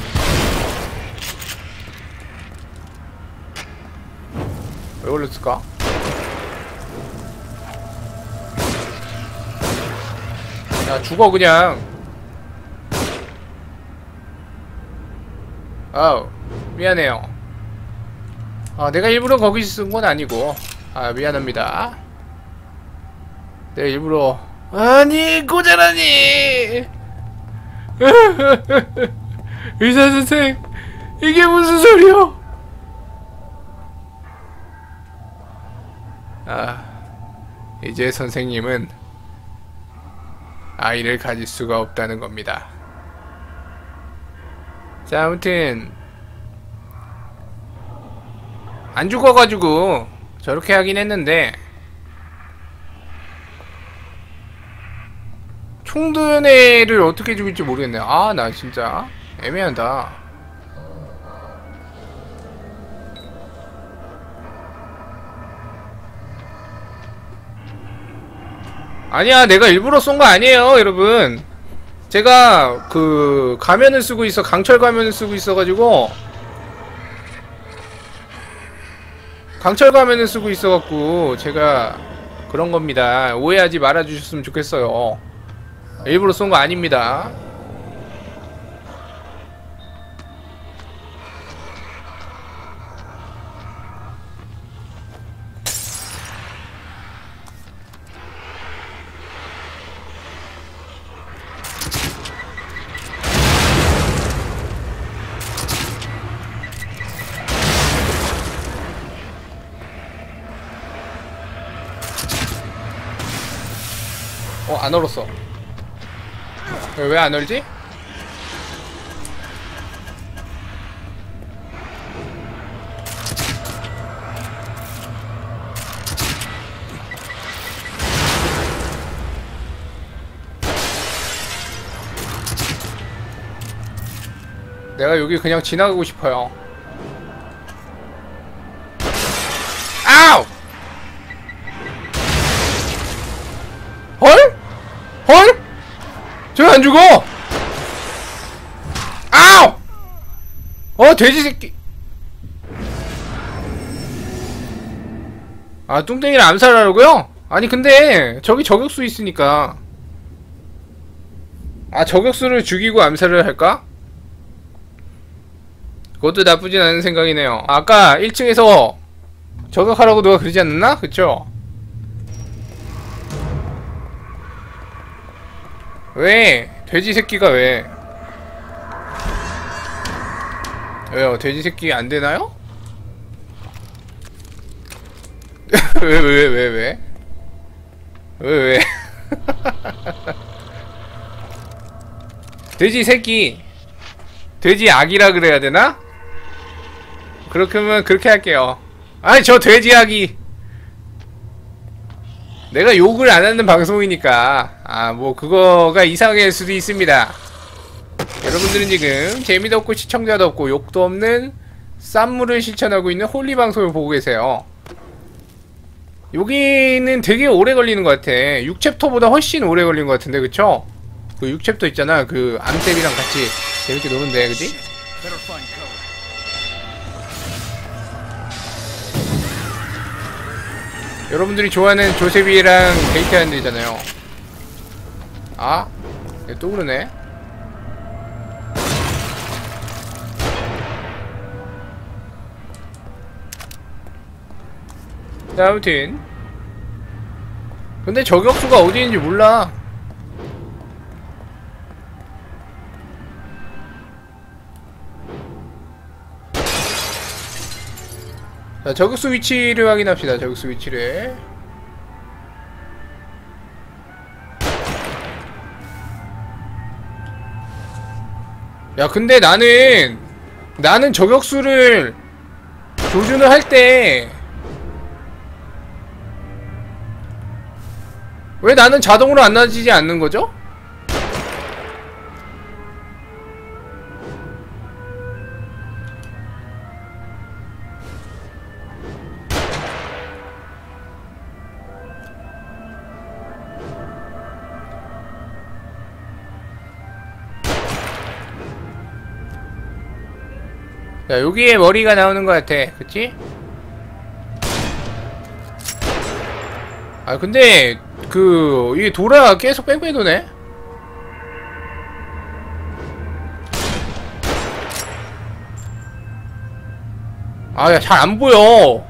왜 걸렸을까? 야, 죽어 그냥. 아우, 미안해요. 내가 일부러 거기 쓴 건 아니고. 미안합니다. 내가 일부러. 아니, 고자라니! 의사선생, 이게 무슨 소리야? 이제 선생님은 아이를 가질 수가 없다는 겁니다. 자, 아무튼 안 죽어가지고 저렇게 하긴 했는데, 총 든 애를 어떻게 죽일지 모르겠네. 나 진짜 애매하다. 아니야, 내가 일부러 쏜 거 아니에요, 여러분. 제가 그 가면을 쓰고 있어, 강철 가면을 쓰고 있어가지고, 강철 가면을 쓰고 있어갖고 제가 그런 겁니다. 오해하지 말아주셨으면 좋겠어요. 일부러 쏜 거 아닙니다. 안 얼었어. 왜 안 얼지? 내가 여기 그냥 지나가고 싶어요. 아우! 헐? 헐? 저 안 죽어! 아우! 돼지 새끼. 뚱땡이를 암살하려고요? 아니 근데 저기 저격수 있으니까. 저격수를 죽이고 암살을 할까? 그것도 나쁘진 않은 생각이네요. 아까 1층에서 저격하라고 누가 그러지 않았나? 그쵸? 왜? 돼지 새끼가 왜? 왜요? 돼지 새끼 안 되나요? 왜? 돼지 새끼. 돼지 아기라 그래야 되나? 그렇게 할게요. 아니, 저 돼지 아기. 내가 욕을 안 하는 방송이니까 뭐 그거가 이상할 수도 있습니다. 여러분들은 지금 재미도 없고 시청자도 없고 욕도 없는 쌈물을 실천하고 있는 홀리 방송을 보고 계세요. 여기는 되게 오래 걸리는 것 같아. 6챕터보다 훨씬 오래 걸린 것 같은데, 그쵸? 그 6챕터 있잖아. 그 암쌤이랑 같이 재밌게 노는데, 그지? 여러분들이 좋아하는 조셉이랑 데이트하는 데잖아요. 또 그러네. 자, 아무튼 근데 저격수가 어디 있는지 몰라. 자, 저격수 위치를 확인합시다. 저격수 위치를. 야, 근데 나는 저격수를 조준을 할 때 왜 나는 자동으로 안 나지지 않는 거죠? 자, 여기에 머리가 나오는 것 같아. 그치? 아, 근데, 이게 돌아 계속 뺑뺑이 도네? 아, 야, 잘 안 보여.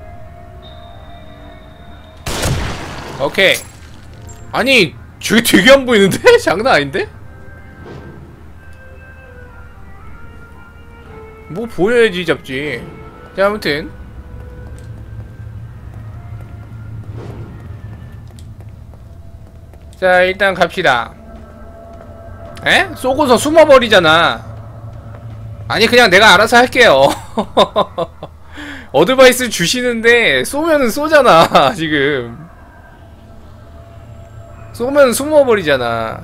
오케이. 아니, 저게 되게 안 보이는데? 장난 아닌데? 뭐 보여야지 잡지. 자, 아무튼 자, 일단 갑시다. 에? 쏘고서 숨어버리잖아. 아니, 그냥 내가 알아서 할게요. 어드바이스 주시는데 쏘면은 쏘잖아. 지금 쏘면 숨어버리잖아.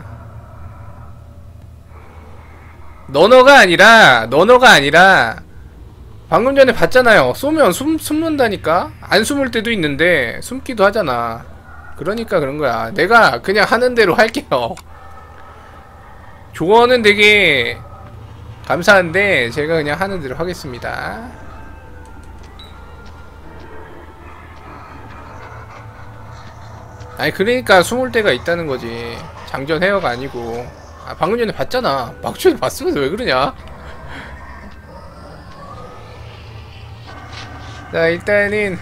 너너가 아니라 방금 전에 봤잖아요. 쏘면 숨는다니까. 안 숨을 때도 있는데 숨기도 하잖아. 그러니까 그런 거야. 내가 그냥 하는 대로 할게요. 조언은 되게 감사한데 제가 그냥 하는 대로 하겠습니다. 아니, 그러니까 숨을 때가 있다는 거지. 장전 헤어가 아니고. 아, 방금 전에 봤잖아. 방금 전에 봤으면서 왜 그러냐? 자, 일단은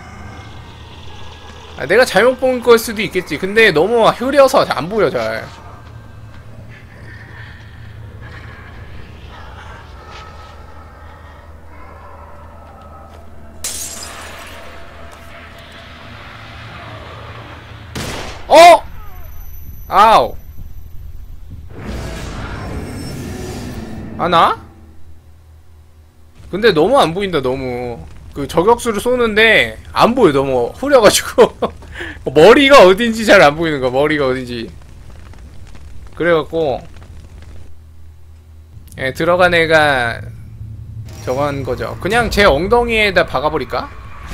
내가 잘못 본 걸 수도 있겠지. 근데 너무 흐려서 안 보여 잘. 어! 아우. 아나? 근데 너무 안 보인다. 너무 저격수를 쏘는데 안 보여. 너무 흐려가지고 머리가 어딘지 잘 안 보이는 거야. 머리가 어딘지. 그래갖고 예, 들어간 애가 저거 한 거죠. 그냥 제 엉덩이에다 박아버릴까?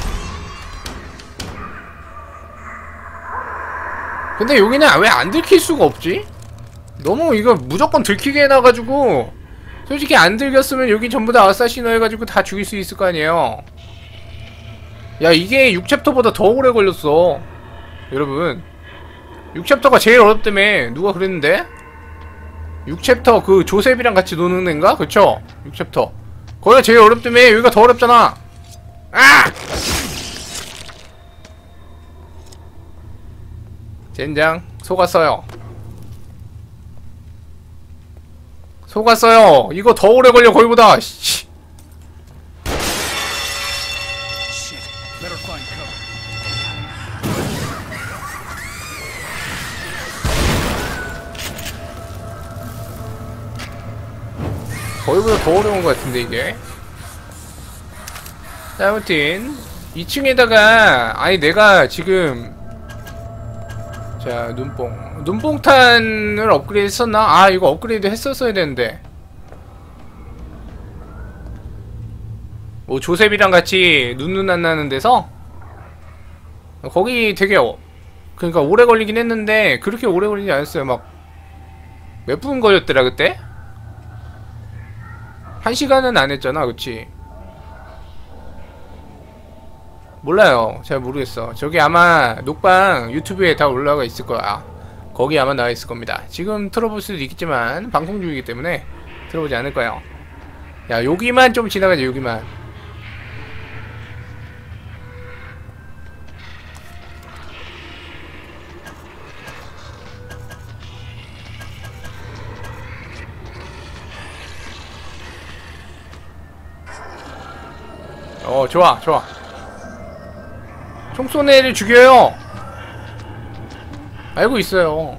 근데 여기는 왜 안 들킬 수가 없지? 너무 이거 무조건 들키게 해놔가지고 솔직히 안 들켰으면 여기 전부 다 아사시노 해가지고 다 죽일 수 있을 거 아니에요. 야, 이게 6챕터보다 더 오래 걸렸어 여러분. 6챕터가 제일 어렵다며. 누가 그랬는데? 6챕터 그 조셉이랑 같이 노는 애인가? 그쵸? 6챕터 거기가 제일 어렵다며. 여기가 더 어렵잖아. 아! 젠장 속았어요. 속았어요. 이거 더 오래 걸려 거기보다. 씨. 거기보다 더 어려운 것 같은데 이게. 자, 아무튼 2층에다가 아니 내가 지금 자, 눈뽕탄을 업그레이드 했었나? 아, 이거 업그레이드 했었어야 되는데. 뭐 조셉이랑 같이 눈 안 나는 데서 거기 되게 그러니까 오래 걸리긴 했는데 그렇게 오래 걸리지 않았어요. 막 몇 분 걸렸더라 그때? 1시간은 안 했잖아, 그치? 몰라요. 잘 모르겠어. 저기 아마 녹방 유튜브에 다 올라가 있을 거야. 거기 아마 나와 있을 겁니다. 지금 틀어볼 수도 있겠지만 방송 중이기 때문에 틀어보지 않을 거예요. 야, 여기만 좀 지나가자. 여기만. 좋아 좋아. 총 쏘는 애를 죽여요. 알고 있어요.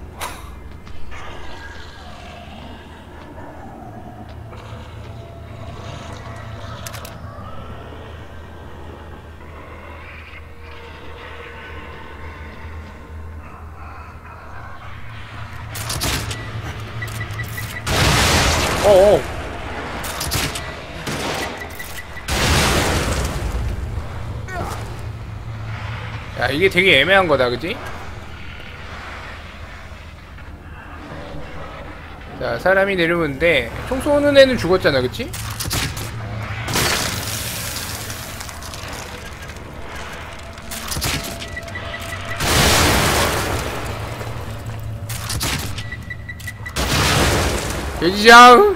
어어. 야, 이게 되게 애매한 거다, 그지? 자, 사람이 내려오는데 총 쏘는 애는 죽었잖아, 그치? 돼지장!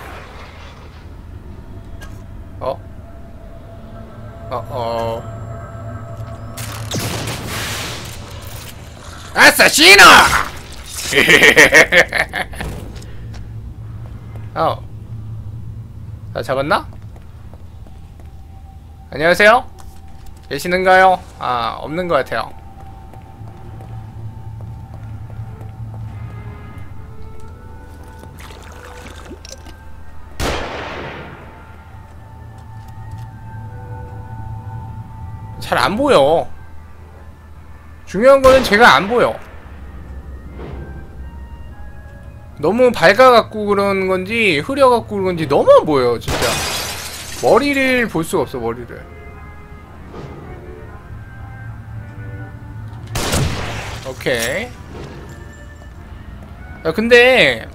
아사시노! 다 잡았나? 안녕하세요? 계시는가요? 아, 없는 것 같아요. 잘 안 보여. 중요한 거는 제가 안 보여. 너무 밝아갖고 그런 건지 흐려갖고 그런 건지 너무 안 보여요, 진짜. 머리를 볼 수가 없어, 머리를. 오케이. 야, 근데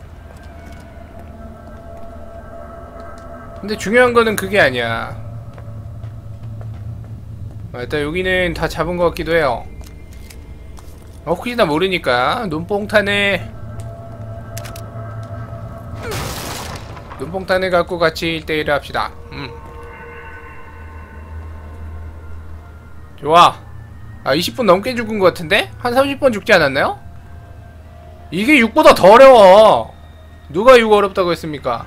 중요한 거는 그게 아니야. 일단 여기는 다 잡은 것 같기도 해요. 혹시나 모르니까 눈뽕탄을 갖고 같이 1대1을 합시다. 좋아. 아, 20분 넘게 죽은 것 같은데? 한 30번 죽지 않았나요? 이게 6보다 더 어려워. 누가 6 어렵다고 했습니까?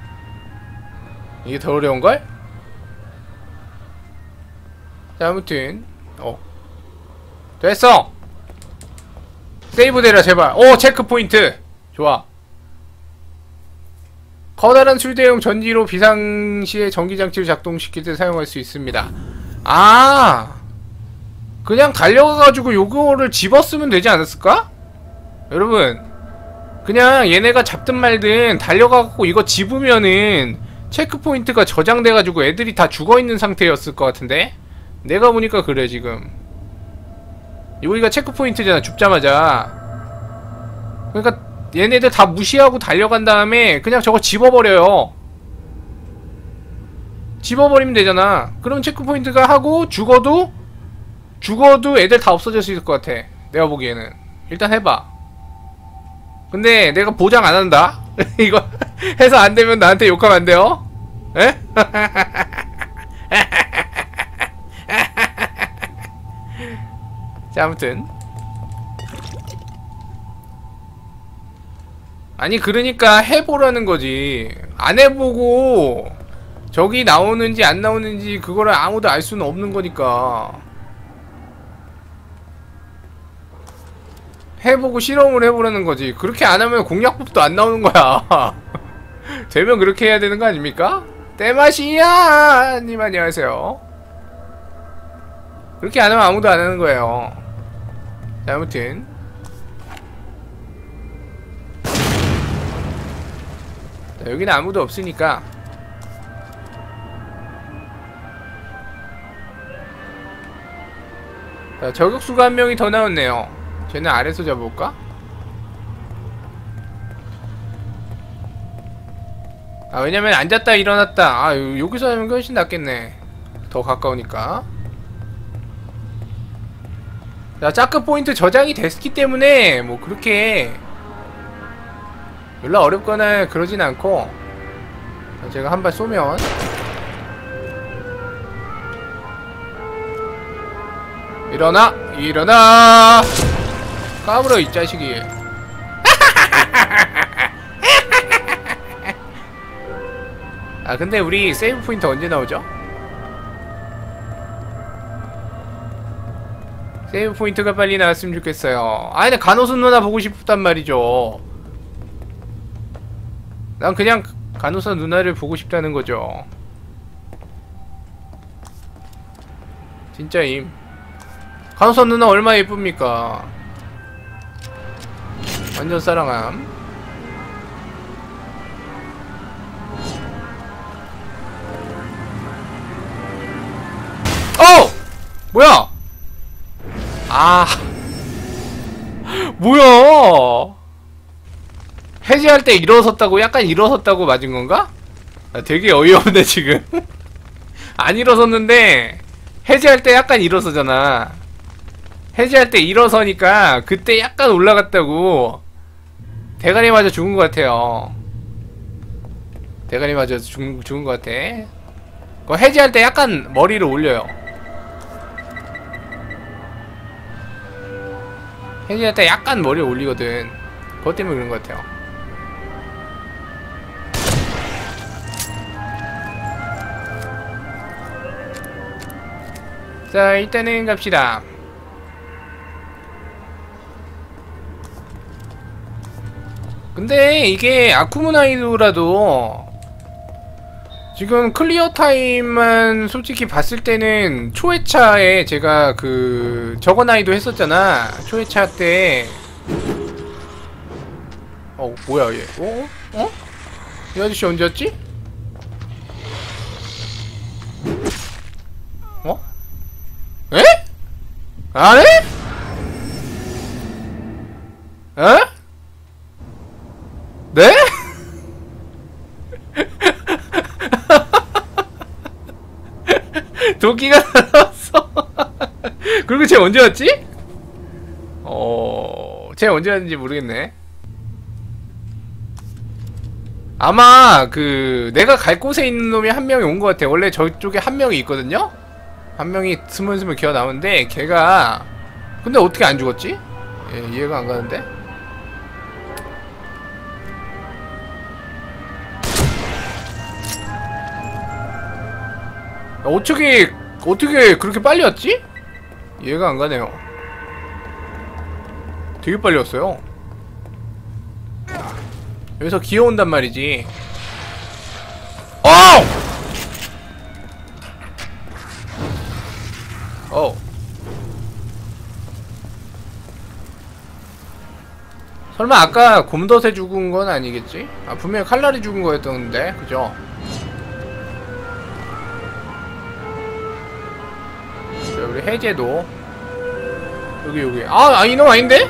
이게 더 어려운걸? 자, 아무튼 됐어! 세이브 되라 제발. 오, 체크포인트! 좋아. 커다란 술대용 전지로 비상시에 전기장치를 작동시킬 때 사용할 수 있습니다. 아, 그냥 달려가가지고 요거를 집었으면 되지 않았을까? 여러분, 그냥 얘네가 잡든 말든 달려가고 이거 집으면은 체크포인트가 저장돼가지고 애들이 다 죽어있는 상태였을 것 같은데? 내가 보니까 그래. 지금 여기가 체크포인트잖아, 죽자마자. 그러니까 얘네들 다 무시하고 달려간 다음에 그냥 저거 집어버려요. 집어버리면 되잖아. 그럼 체크포인트가 하고 죽어도 애들 다 없어질 수 있을 것 같아, 내가 보기에는. 일단 해봐. 근데 내가 보장 안 한다. 이거 해서 안 되면 나한테 욕하면 안 돼요? 에? 자, 아무튼 아니, 그러니까 해보라는 거지. 안 해보고 저기 나오는지 안 나오는지 그거를 아무도 알 수는 없는 거니까. 해보고 실험을 해보라는 거지. 그렇게 안 하면 공략법도 안 나오는 거야. 되면 그렇게 해야 되는 거 아닙니까? 때맛이야! 님 안녕하세요. 그렇게 안 하면 아무도 안 하는 거예요. 자, 아무튼 자, 여기는 아무도 없으니까 자, 저격수가 한 명이 더 나왔네요. 쟤는 아래서 잡아볼까? 아, 왜냐면 앉았다 일어났다. 아, 여기서 하면 훨씬 낫겠네. 더 가까우니까. 자, 짜크 포인트 저장이 됐기 때문에 뭐 그렇게 연락 어렵거나 그러진 않고. 제가 한 발 쏘면 일어나 까불어 이 자식이. 아, 근데 우리 세이브 포인트 언제 나오죠? 세이브 포인트가 빨리 나왔으면 좋겠어요. 아, 근데 간호수 누나 보고 싶단 말이죠. 난 그냥 간호사 누나를 보고 싶다는 거죠. 진짜임. 간호사 누나 얼마나 예쁩니까? 완전 사랑함. 뭐야? 아, 뭐야? 해제할 때 일어섰다고? 약간 일어섰다고 맞은 건가? 아, 되게 어이없네 지금. 안 일어섰는데 해제할 때 약간 일어서잖아. 해제할 때 일어서니까 그때 약간 올라갔다고. 대가리 맞아 죽은 것 같아요. 대가리 맞아서 죽은 것 같아. 그거 해제할 때 약간 머리를 올려요. 해제할 때 약간 머리를 올리거든. 그것 때문에 그런 것 같아요. 자, 일단은 갑시다. 근데 이게 아쿠무나이도라도 지금 클리어 타임만 솔직히 봤을 때는 초회차에 제가 그 저거나이도 했었잖아. 초회차 때. 뭐야 얘? 어? 이 아저씨 언제 왔지? 에? 안 해? 에? 네? 도끼가 날아왔어. 그리고 쟤 언제 왔지? 쟤 언제 왔는지 모르겠네. 아마 그 내가 갈 곳에 있는 놈이 한 명이 온 것 같아. 원래 저쪽에 한 명이 있거든요? 한 명이 스물스물 기어 나오는데 걔가 근데 어떻게 안 죽었지? 예, 이해가 안 가는데? 어떻게 그렇게 빨리 왔지? 이해가 안 가네요. 되게 빨리 왔어요. 여기서 기어온단 말이지. 설마 아까 곰덫에 죽은 건 아니겠지? 아, 분명히 칼날이 죽은 거였던데, 그죠? 자, 우리 해제도 여기 아 이놈 아닌데?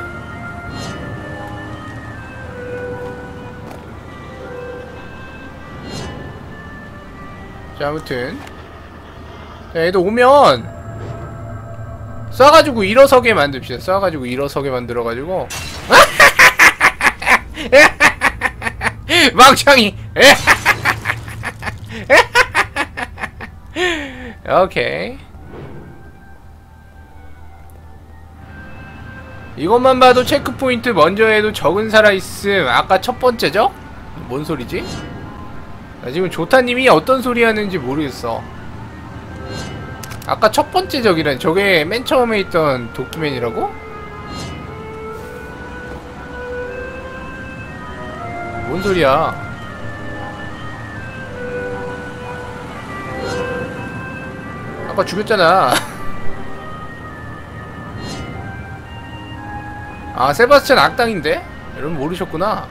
자, 아무튼 자, 얘도 오면 쏴가지고 일어서게 만듭시다. 쏴가지고 일어서게 만들어가지고 망청이. 오케이. 이것만 봐도 체크포인트 먼저 해도 적은 살아있음. 아까 첫 번째죠? 뭔 소리지? 나 지금 조타님이 어떤 소리 하는지 모르겠어. 아까 첫 번째 적이란 저게 맨 처음에 있던 도끼맨이라고? 뭔 소리야? 아까 죽였잖아. 아, 세바스찬 악당인데? 여러분 모르셨구나.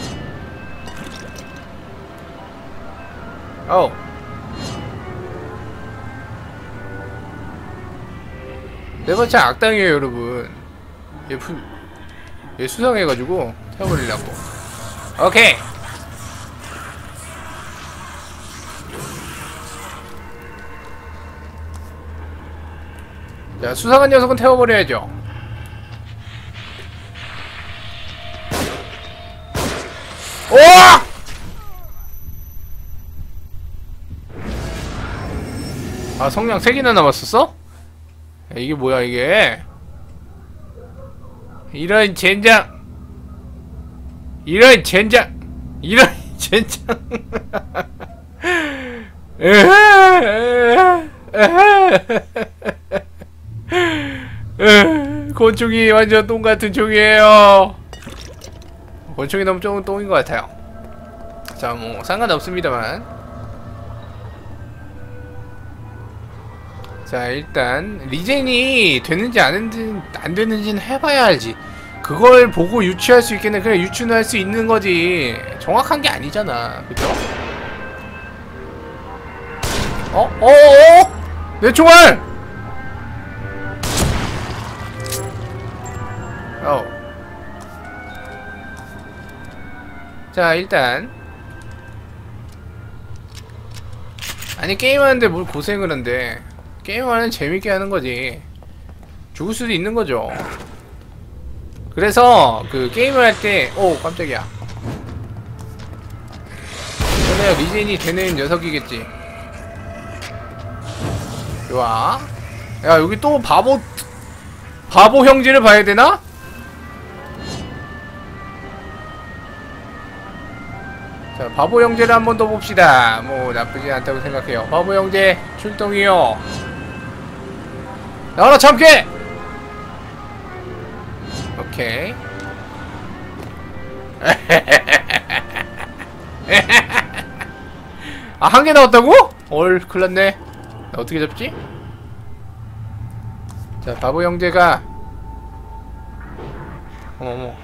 세바스찬 악당이에요, 여러분. 얘 수상해가지고 태워버리려고. 오케이. 자, 수상한 녀석은 태워버려야죠. 오! 아, 성냥 3개나 남았었어? 야, 이게 뭐야 이게? 이런 젠장! 이런 젠장! 이런 젠장! 곤충이 완전 똥같은 종이에요. 곤충이 너무 좀 똥인 것 같아요. 자, 뭐 상관없습니다만. 자, 일단 리젠이 되는지 안 되는지는 해봐야 알지. 그걸 보고 유추할 수 있겠네. 그냥 유추는 할 수 있는 거지. 정확한 게 아니잖아, 그죠? 내 총알! 자, 일단 아니, 게임하는데 뭘 고생을 한대. 게임하는 재밌게 하는 거지. 죽을 수도 있는 거죠. 그래서 그 게임을 할 때 깜짝이야. 그래, 리젠이 되는 녀석이겠지. 좋아. 야, 여기 또 바보 형제를 봐야 되나? 자, 바보 형제를 한 번 더 봅시다. 뭐 나쁘지 않다고 생각해요. 바보 형제 출동이요. 나와라 참깨. 오케이. 아, 한 개 나왔다고? 큰일났네. 나 어떻게 잡지? 자, 바보 형제가 어머머.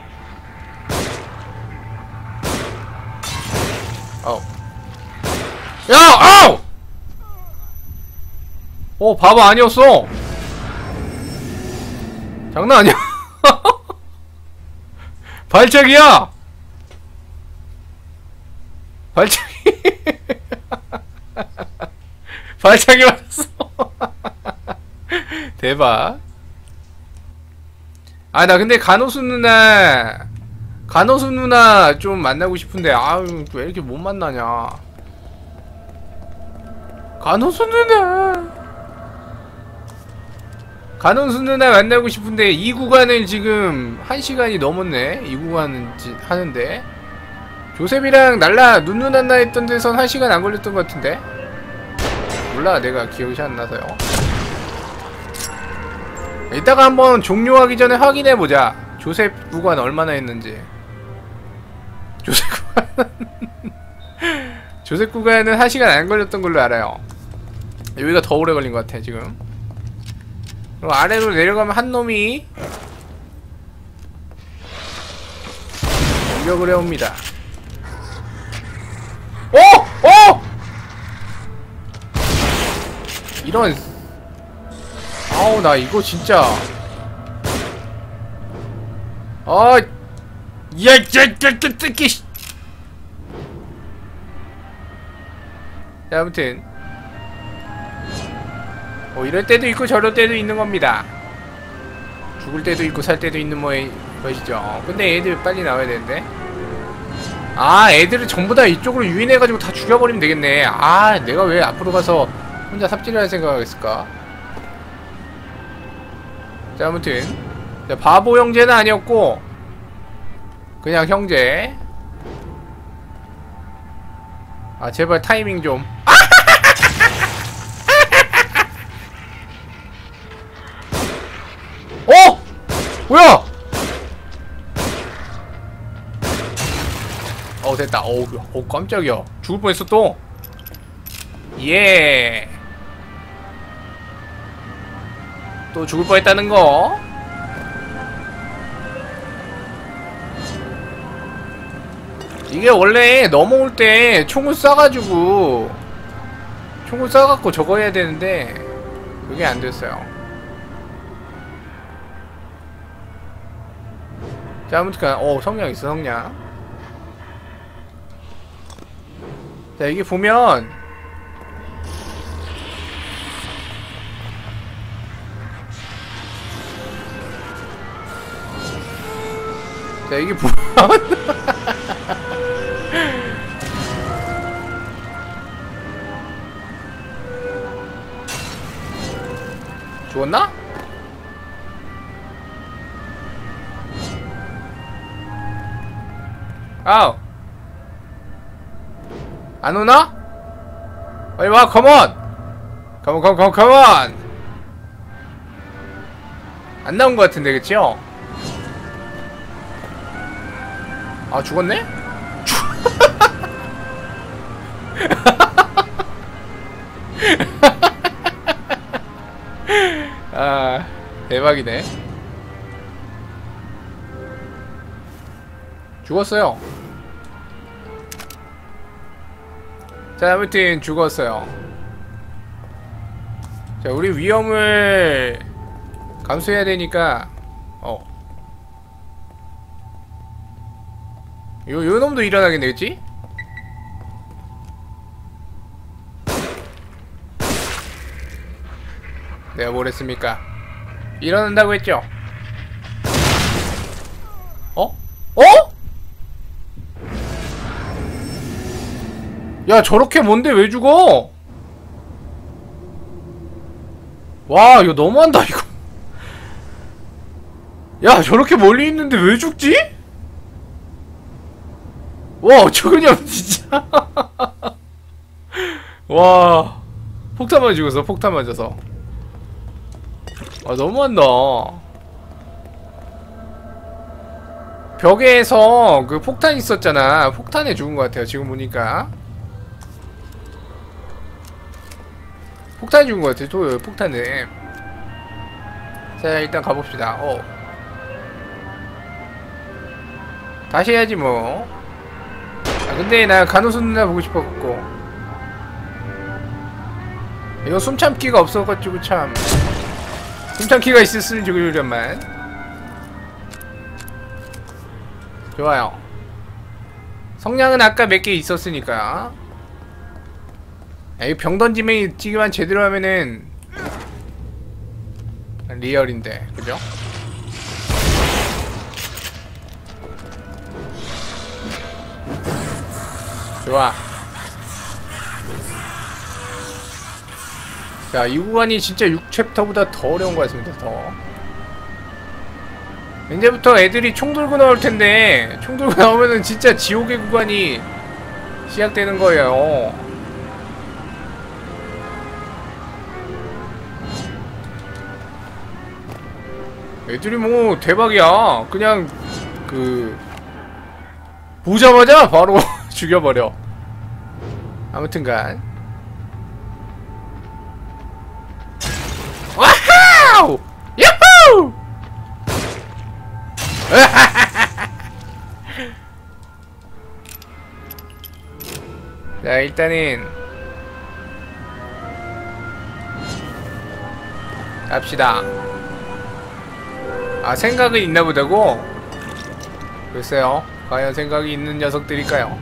야! 아우! 바보 아니었어. 장난 아니야. 발차기야. 발차기. 발차기 맞았어. 대박. 아, 나 근데 간호수 누나 좀 만나고 싶은데, 아유, 왜 이렇게 못 만나냐. 간호수 누나 만나고 싶은데, 이 구간을 지금 1시간이 넘었네. 이 구간은 하는데. 조셉이랑 눈누난나 했던 데선 1시간 안 걸렸던 것 같은데. 몰라, 내가 기억이 잘 안 나서요. 이따가 한번 종료하기 전에 확인해보자. 조셉 구간 얼마나 했는지. 조셉 구간은 1시간 안 걸렸던 걸로 알아요. 여기가 더 오래 걸린 것 같아 지금. 그리고 아래로 내려가면 한 놈이 공격을 해옵니다. 이런. 아우, 나 이거 진짜. 뜨기. 자, 아무튼 이럴 때도 있고 저럴 때도 있는 겁니다. 죽을 때도 있고 살 때도 있는 것이죠. 근데 애들 빨리 나와야 되는데. 아, 애들을 전부 다 이쪽으로 유인해가지고 다 죽여버리면 되겠네. 아, 내가 왜 앞으로 가서 혼자 삽질을 할 생각을 했을까? 자, 아무튼 자, 바보 형제는 아니었고 그냥 형제. 아, 제발 타이밍 좀. 뭐야? 됐다. 깜짝이야. 죽을 뻔했어 또. 예. 또 죽을 뻔했다는 거. 이게 원래 넘어올 때 총을 쏴가지고 저거 해야 되는데 그게 안 됐어요. 자, 아무튼 성냥 있어, 성냥. 자, 이게 보면 자, 이게 보면 죽었나? 아우, 안 오나? 빨리 와, 컴온! 컴온! 안 나온 것 같은데, 그치요? 아, 죽었네? 아, 대박이네. 죽었어요. 자, 아무튼 죽었어요. 자, 우리 위험을 감수해야 되니까 요 놈도 일어나겠네, 그치? 내가 뭘 했습니까? 일어난다고 했죠? 야 저렇게 뭔데 왜 죽어? 와 이거 너무한다 이거. 야 저렇게 멀리 있는데 왜 죽지? 와 어쩌그냐 진짜. 와 폭탄 맞아 죽었어. 폭탄 맞아서. 아 너무한다. 벽에서 그 폭탄 있었잖아. 폭탄에 죽은 것 같아요 지금 보니까. 폭탄에 죽은 것 같아. 또 폭탄에. 자 일단 가봅시다. 다시 해야지 뭐. 아, 근데 나 간호수 누나 보고 싶어갖고. 이거 숨참기가 없어가지고 참. 숨참기가 있었으면 좋으련만. 좋아요. 성냥은 아까 몇 개 있었으니까. 이 병 던지기만 제대로 하면은 리얼인데, 그죠? 좋아. 자, 이 구간이 진짜 6챕터보다 더 어려운 것 같습니다, 더. 이제부터 애들이 총 들고 나올 텐데, 총 들고 나오면은 진짜 지옥의 구간이 시작되는 거예요. 애들이 뭐 대박이야. 그냥 보자마자 바로 죽여버려. 아무튼간 와우! 야호! 자 일단은 갑시다. 아 생각은 있나보다고? 글쎄요 과연 생각이 있는 녀석들일까요?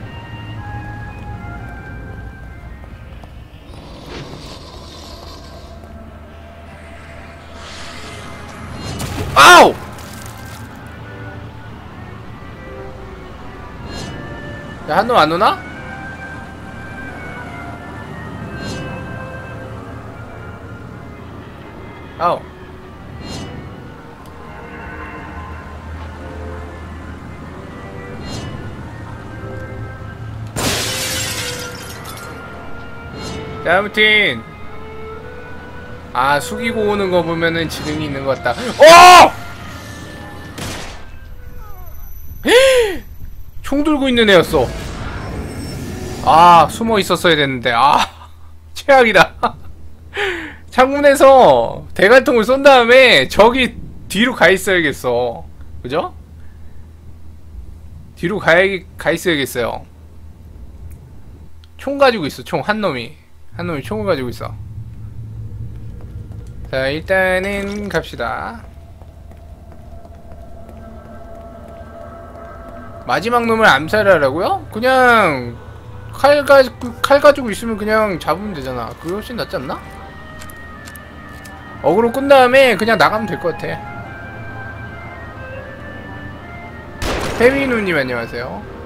아우! 야 한놈 안오나? 아우 자, 아무튼 아 숙이고 오는 거 보면은 지능이 있는 것 같다. 총 들고 있는 애였어. 아 숨어 있었어야 됐는데. 아 최악이다. 창문에서 대갈통을 쏜 다음에 저기 뒤로 가 있어야겠어. 그죠? 뒤로 가 있어야겠어요. 총 가지고 있어. 총 한 놈이 총을 가지고 있어. 자 일단은 갑시다. 마지막 놈을 암살하라고요? 그냥 칼 가지고 있으면 그냥 잡으면 되잖아. 그게 훨씬 낫지 않나? 어그로 끈 다음에 그냥 나가면 될 것 같아. 페미누님 안녕하세요.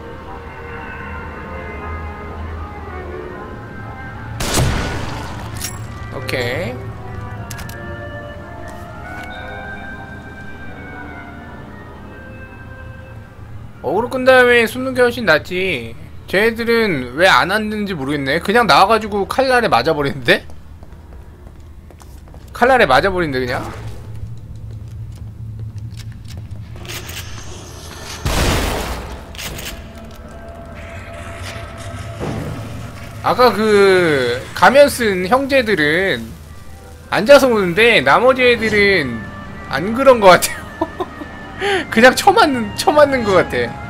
오케이. 어그로 끈 다음에 숨는 게 훨씬 낫지. 쟤네들은 왜 안 왔는지 모르겠네. 그냥 나와가지고 칼날에 맞아버리는데? 칼날에 맞아버리는데 그냥? 아까 그 가면 쓴 형제들은 앉아서 오는데 나머지 애들은 안 그런 것 같아요. 그냥 쳐맞는 것 같아.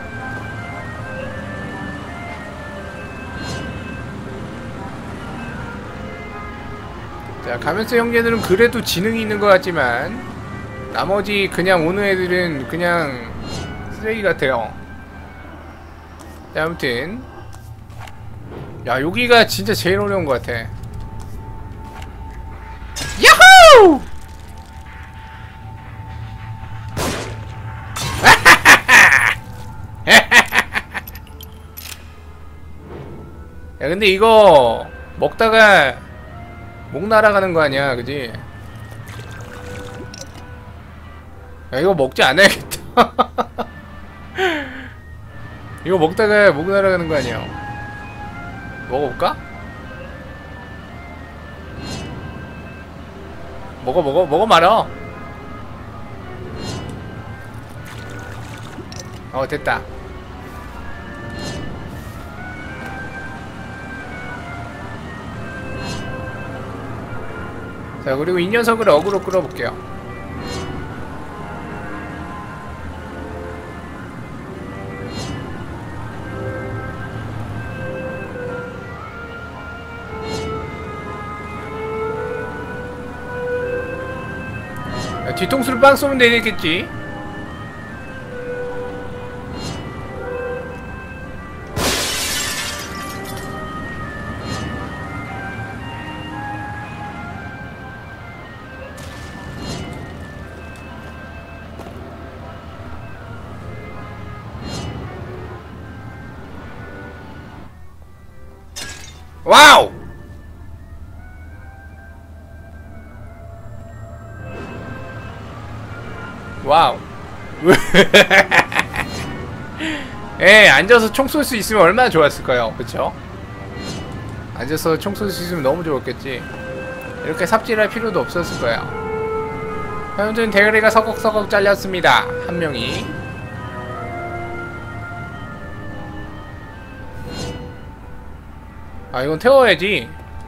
자 가면 쓴 형제들은 그래도 지능이 있는 것 같지만 나머지 그냥 오는 애들은 그냥 쓰레기 같아요. 자 아무튼 야 여기가 진짜 제일 어려운 것 같아. 야호! 야 근데 이거 먹다가 목 날아가는 거 아니야, 그지? 야, 이거 먹지 않아야겠다. 이거 먹다가 목 날아가는 거 아니야? 먹어볼까? 먹어 말아. 됐다. 자, 그리고 이 녀석을 어그로 끌어볼게요. 야, 뒤통수를 빵 쏘면 되겠지? 와우! 와우. 예, 앉아서 총 쏠 수 있으면 얼마나 좋았을까요? 그쵸? 앉아서 총 쏠 수 있으면 너무 좋았겠지. 이렇게 삽질할 필요도 없었을 거예요. 아무튼 대가리가 서걱서걱 잘렸습니다. 한 명이. 아, 이건 태워야지.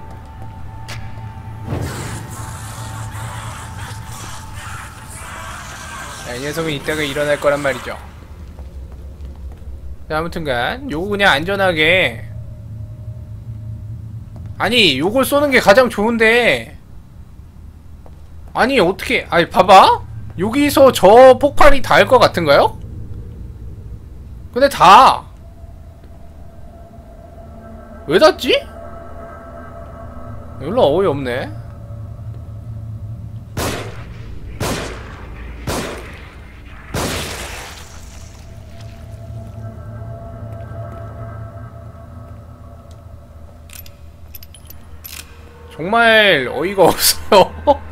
자, 이 녀석은 이따가 일어날 거란 말이죠. 자, 아무튼간 요거 그냥 안전하게. 아니, 요걸 쏘는 게 가장 좋은데. 아니, 어떻게. 아니, 봐봐. 여기서 저 폭발이 닿을 것 같은가요? 근데 다. 왜 닿지? 별로 어이없네. 정말 어이가 없어요.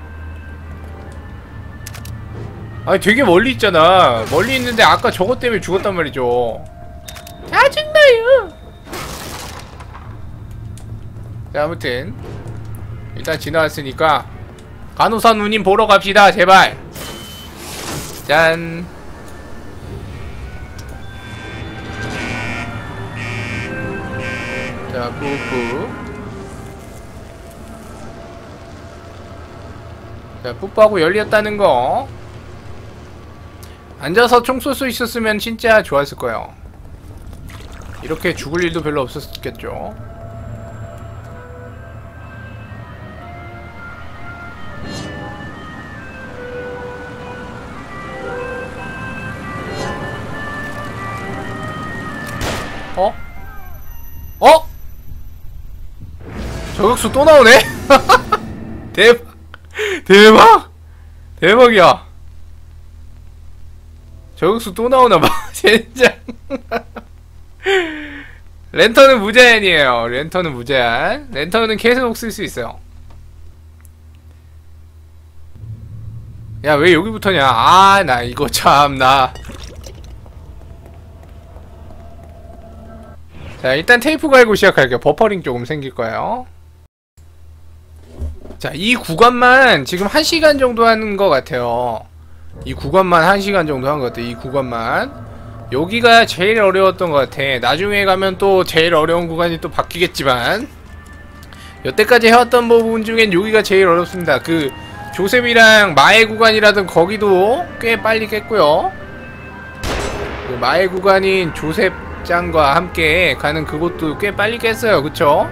아니, 되게 멀리 있잖아. 멀리 있는데 아까 저것 때문에 죽었단 말이죠. 짜증나요. 자, 아무튼 일단 지나왔으니까 간호사 누님 보러 갑시다, 제발. 짠. 자, 뿌뿌. 자, 뿌뿌하고 열렸다는 거. 앉아서 총 쏠 수 있었으면 진짜 좋았을 거예요. 이렇게 죽을 일도 별로 없었겠죠. 저격수 또 나오네? 대박! 대박이야. 저격수 또 나오나봐. 젠장. 랜턴은 무제한이에요. 랜턴은 무제한. 랜턴은 계속 쓸 수 있어요. 야, 왜 여기 붙었냐? 아, 나 이거 참나. 자, 일단 테이프 갈고 시작할게요. 버퍼링 조금 생길 거예요. 자, 이 구간만 지금 1시간 정도 하는 것 같아요. 이 구간만 1시간 정도 한 것 같아. 이 구간만. 여기가 제일 어려웠던 것 같아. 나중에 가면 또 제일 어려운 구간이 또 바뀌겠지만, 여태까지 해왔던 부분 중엔 여기가 제일 어렵습니다. 그 조셉이랑 마의 구간이라든 거기도 꽤 빨리 깼고요. 그 마의 구간인 조셉 짱과 함께 가는 그곳도 꽤 빨리 깼어요. 그쵸?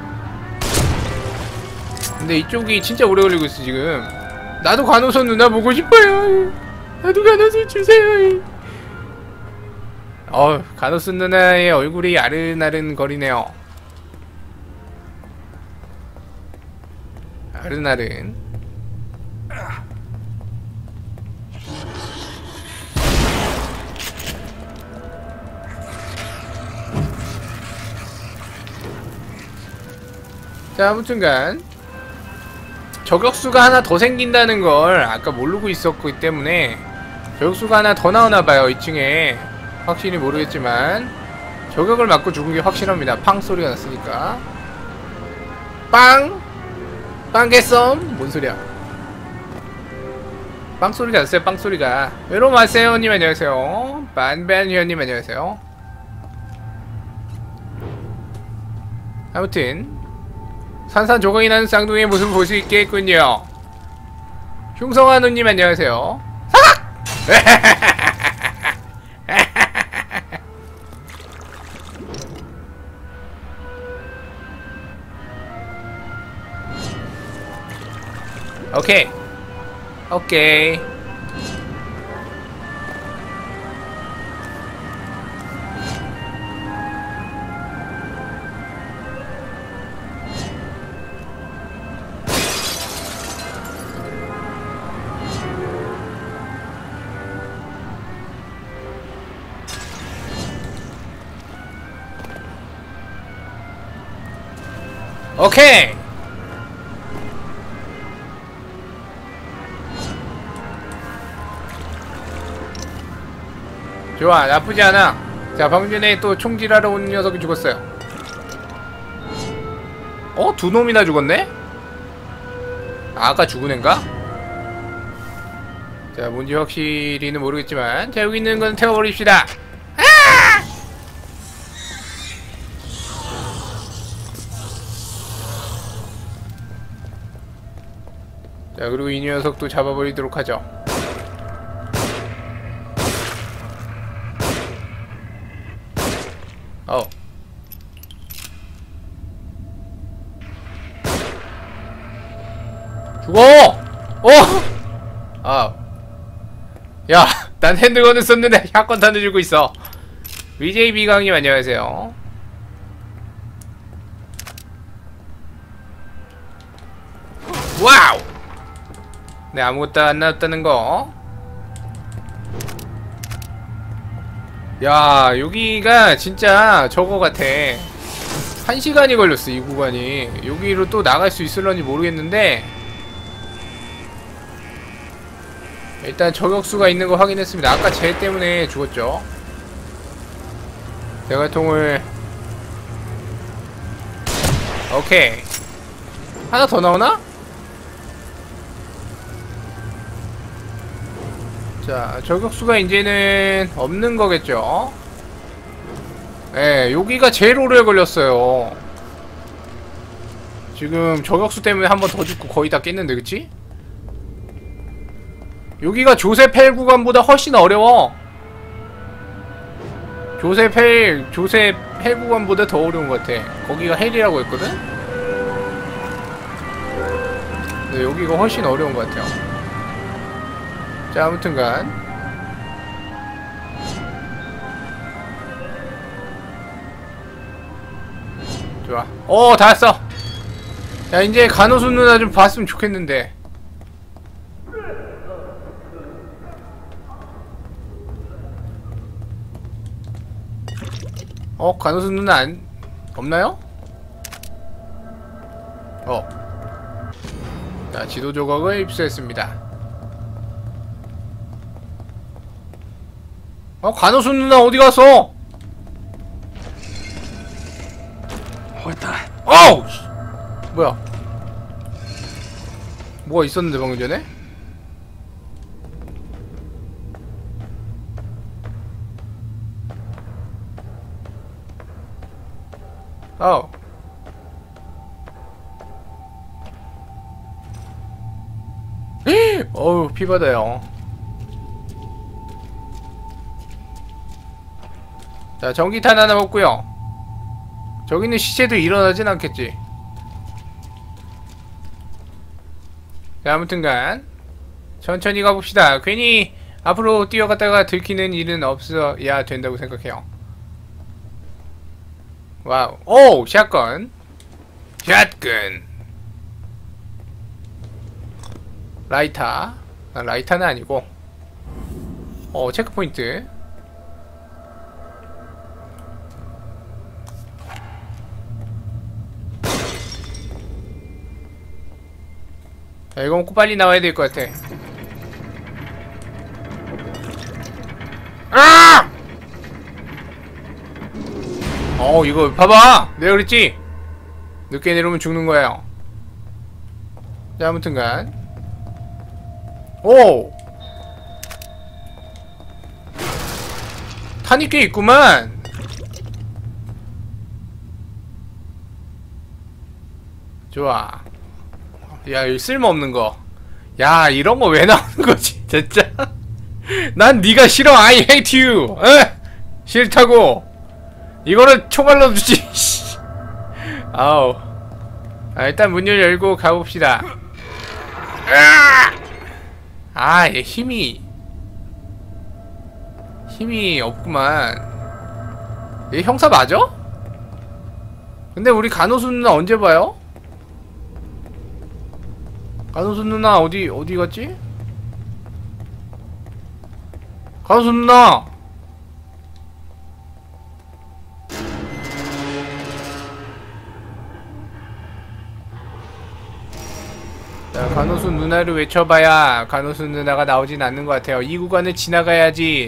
근데 이쪽이 진짜 오래 걸리고 있어 지금. 나도 간호사 누나 보고 싶어요. 나도 간호사 주세요. 간호사 누나의 얼굴이 아른아른 거리네요. 아른아른. 자, 아무튼간 저격수가 하나 더 생긴다는 걸 아까 모르고 있었기 때문에 저격수가 하나 더 나오나봐요. 2층에 확실히 모르겠지만 저격을 맞고 죽은 게 확실합니다. 팡 소리가 났으니까. 빵! 빵개썸? 뭔 소리야? 빵 소리가 났어요. 빵 소리가. 외로마세요님 안녕하세요. 반반휘연님 안녕하세요. 아무튼 산산조각이 나는 쌍둥이의 모습을 볼 수 있겠군요. 흉성한우님 안녕하세요. 오케이. 오케이. 오케이. 좋아, 나쁘지 않아. 자, 방금 전에 또 총질하러 온 녀석이 죽었어요. 두 놈이나 죽었네? 아까 죽은 앤가? 자, 뭔지 확실히는 모르겠지만 자, 여기 있는 건 태워버립시다. 자, 그리고 이 녀석도 잡아버리도록 하죠. 죽어! 야, 난 핸드건을 썼는데 샷건탄을 들고 있어. VJ 비강님 안녕하세요. 와우! 네, 아무것도 안 나왔다는 거. 야, 여기가 진짜 저거 같아. 1시간이 걸렸어, 이 구간이. 여기로 또 나갈 수 있을런지 모르겠는데 일단 저격수가 있는 거 확인했습니다. 아까 쟤 때문에 죽었죠. 대갈통을. 오케이. 하나 더 나오나? 자, 저격수가 이제는 없는 거겠죠. 예, 여기가 제일 오래 걸렸어요. 지금 저격수 때문에 한 번 더 죽고 거의 다 깼는데, 그치? 여기가 조셉 헬 구간보다 훨씬 어려워. 조셉 헬 구간보다 더 어려운 것 같아. 거기가 헬이라고 했거든? 근데 여기가 훨씬 어려운 것 같아요. 자, 아무튼간 좋아. 다 왔어. 야, 이제 간호수 누나 좀 봤으면 좋겠는데. 간호수 누나 없나요? 자, 지도 조각을 입수했습니다. 간호수 누나 어디 갔어? 뭐야? 뭐가 있었는데 방금 전에? 어우, 피받아요. 자, 전기탄 하나 먹고요. 저기는 시체도 일어나진 않겠지. 자, 아무튼간 천천히 가봅시다. 괜히 앞으로 뛰어갔다가 들키는 일은 없어야 된다고 생각해요. 와우. 오! 샷건. 라이터. 라이터는 아니고. 체크포인트. 자, 이거 먹고 빨리 나와야 될 것 같아. 아! 이거 봐봐! 내가 그랬지? 늦게 내려오면 죽는 거예요. 자, 아무튼간. 오! 탄이 꽤 있구만! 좋아. 야, 이 쓸모없는 거. 야, 이런 거 왜 나오는 거지, 진짜? 난 네가 싫어. I hate you. 에? 싫다고. 이거는 총알로 주지. 아우. 일단 문을 열고 가봅시다. 얘 힘이 없구만. 얘 형사 맞아? 근데 우리 간호수 누나 언제 봐요? 간호수 누나 어디 갔지? 간호수 누나! 자, 간호수 누나를 외쳐봐야 간호수 누나가 나오진 않는 것 같아요. 이 구간을 지나가야지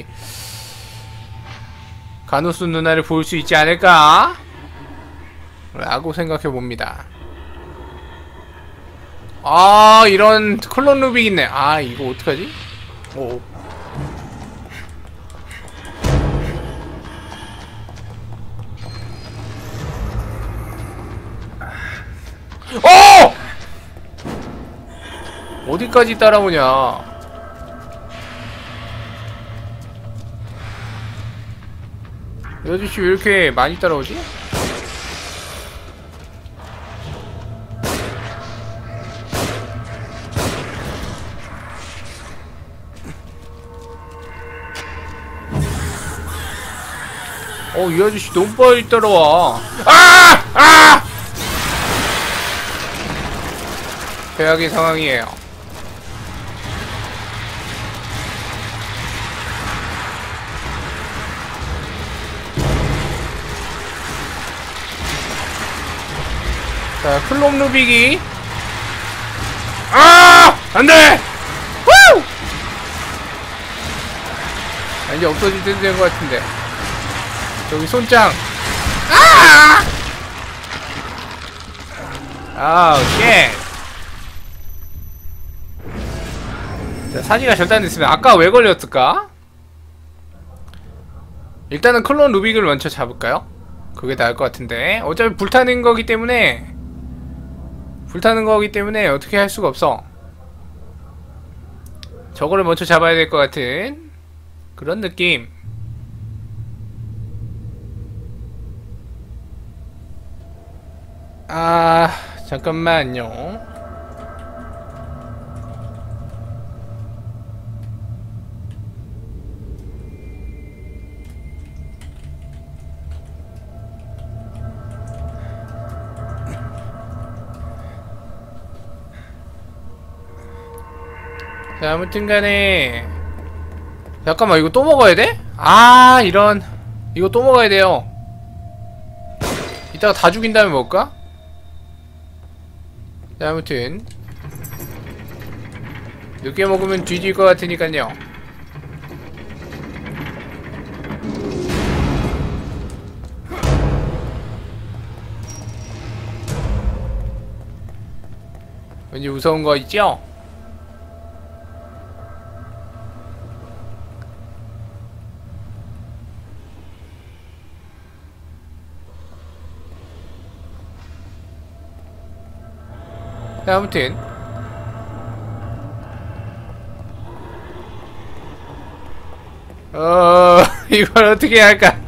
간호수 누나를 볼 수 있지 않을까? 라고 생각해봅니다. 이런 클론 루빅 있네. 이거 어떡하지? 오. 어디까지 따라오냐? 이 아저씨 왜 이렇게 많이 따라오지? 이 아저씨 너무 빨리 따라와. 최악의 상황이에요. 자, 클론 루빅이 안돼! 후! 이제 없어질 때 된 것 같은데. 저기 손짱. 오케이. 자, 사지가 절단됐으면 아까 왜 걸렸을까? 일단은 클론 루빅을 먼저 잡을까요? 그게 나을 것 같은데. 어차피 불타는 거기 때문에 어떻게 할 수가 없어. 저거를 먼저 잡아야 될 것 같은 그런 느낌. 잠깐만요. 자, 아무튼간에 잠깐만, 이거 또 먹어야 돼? 이런. 이거 또 먹어야 돼요. 이따가 다 죽인 다음에 먹을까? 자, 아무튼 늦게 먹으면 뒤질 것 같으니까요. 왠지 무서운 거 있죠? 자, 아무튼 이걸 어떻게 할까?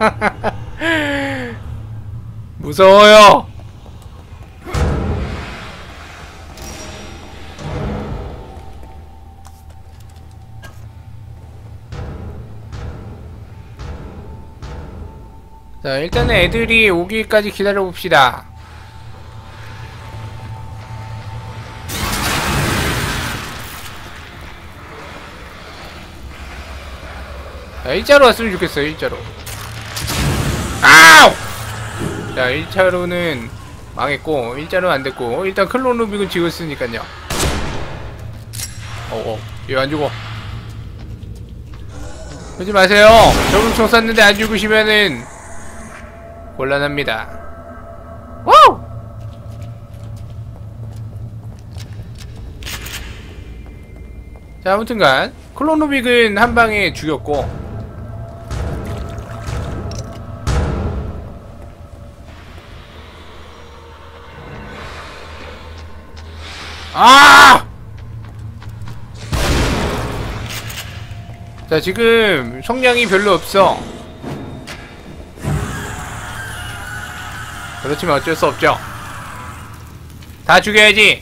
무서워요. 자, 일단은 애들이 오기까지 기다려봅시다. 일자로 왔으면 좋겠어요. 일자로. 자, 1차로는 망했고 1자로 안됐고 일단 클론 루빅은 찍었으니까요. 얘 안 죽어. 그러지 마세요. 저분 총 쐈는데 안 죽으시면은 곤란합니다. 와우! 자, 아무튼간 클론 루빅은 한 방에 죽였고, 아! 자, 지금 성량이 별로 없어. 그렇지만 어쩔 수 없죠. 다 죽여야지.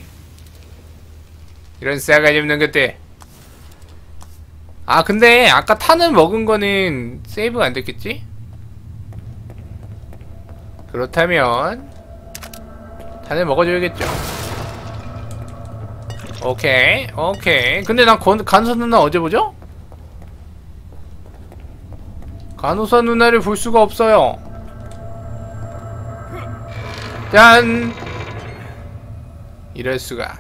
이런 싸가지 없는 것들. 아, 근데 아까 탄을 먹은 거는 세이브가 안 됐겠지? 그렇다면 탄을 먹어줘야겠죠. 오케이, 오케이. 근데 난 간호사 누나 어제 보죠? 간호사 누나를 볼 수가 없어요. 짠! 이럴 수가.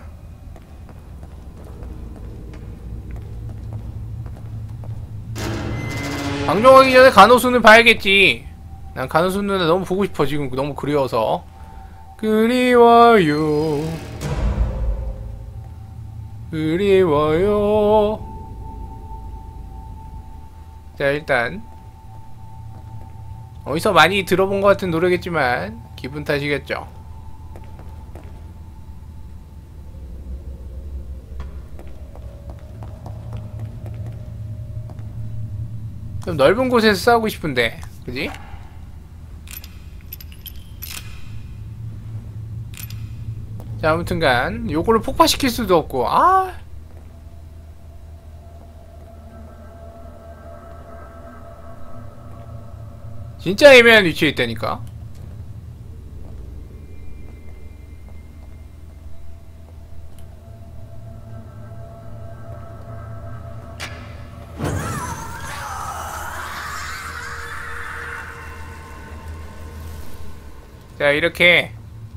방종하기 전에 간호수는 봐야겠지. 난 간호수 누나 너무 보고 싶어. 지금 너무 그리워서. 그리워요. 그리워요. 자, 일단 어디서 많이 들어본 것 같은 노래겠지만 기분 탓이겠죠. 좀 넓은 곳에서 싸우고 싶은데, 그지? 자, 아무튼간 요거를 폭파시킬 수도 없고, 아, 진짜 애매한 위치에 있다니까. 자, 이렇게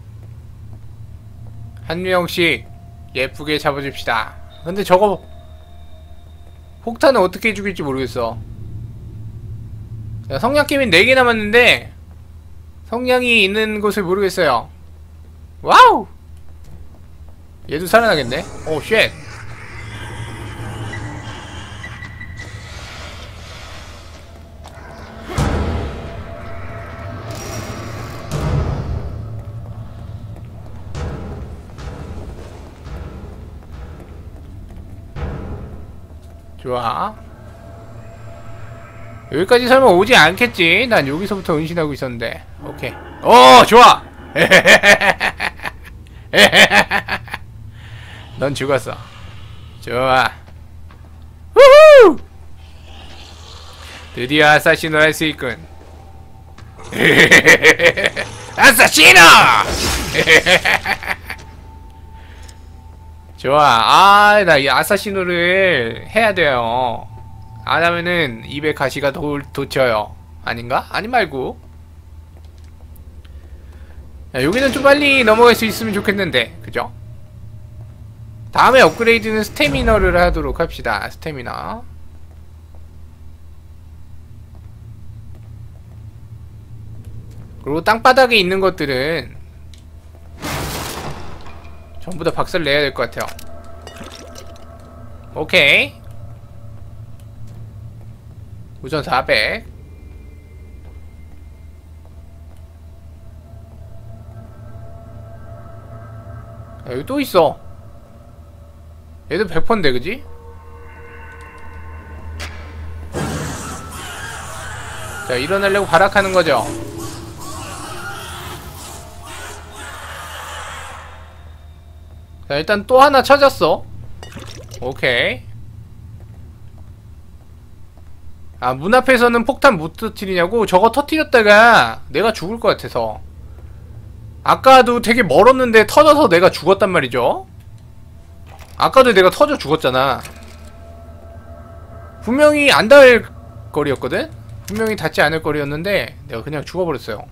한 명씩 예쁘게 잡아줍시다. 근데 저거 폭탄은 어떻게 죽일지 모르겠어. 자, 성냥 게임은 4개 남았는데 성냥이 있는 곳을 모르겠어요. 와우! 얘도 살아나겠네. 오, 쉣. 좋아. 여기까지 설마 오지 않겠지? 난 여기서부터 은신하고 있었는데. 오케이. 오, 좋아! 넌 죽었어. 좋아. 우후! 드디어 아사시노 할 수 있군. 아사시노! 좋아. 아, 나 이 아사시노를 해야 돼요. 안 하면은 입에 가시가 돋쳐요. 아닌가? 아니 말고. 야, 여기는 좀 빨리 넘어갈 수 있으면 좋겠는데, 그죠? 다음에 업그레이드는 스태미너를 하도록 합시다. 스태미너. 그리고 땅바닥에 있는 것들은 전부 다 박살 내야 될 것 같아요. 오케이. 우선 400. 야, 여기 또 있어. 얘도 100%인데, 그지? 자, 일어나려고 발악하는 거죠. 자, 일단 또 하나 찾았어. 오케이. 아, 문 앞에서는 폭탄 못 터뜨리냐고? 저거 터뜨렸다가 내가 죽을 것 같아서. 아까도 되게 멀었는데 터져서 내가 죽었단 말이죠. 아까도 내가 터져 죽었잖아. 분명히 안 닿을 거리였거든? 분명히 닿지 않을 거리였는데 내가 그냥 죽어버렸어요.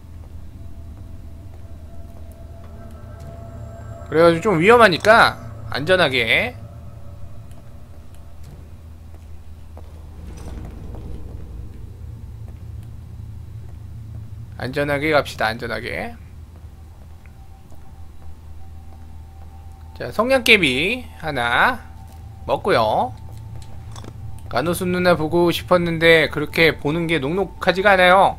그래가지고 좀 위험하니까 안전하게. 안전하게 갑시다. 안전하게. 자, 성냥개비 하나 먹고요. 가노순 누나 보고 싶었는데 그렇게 보는 게 녹록하지가 않아요.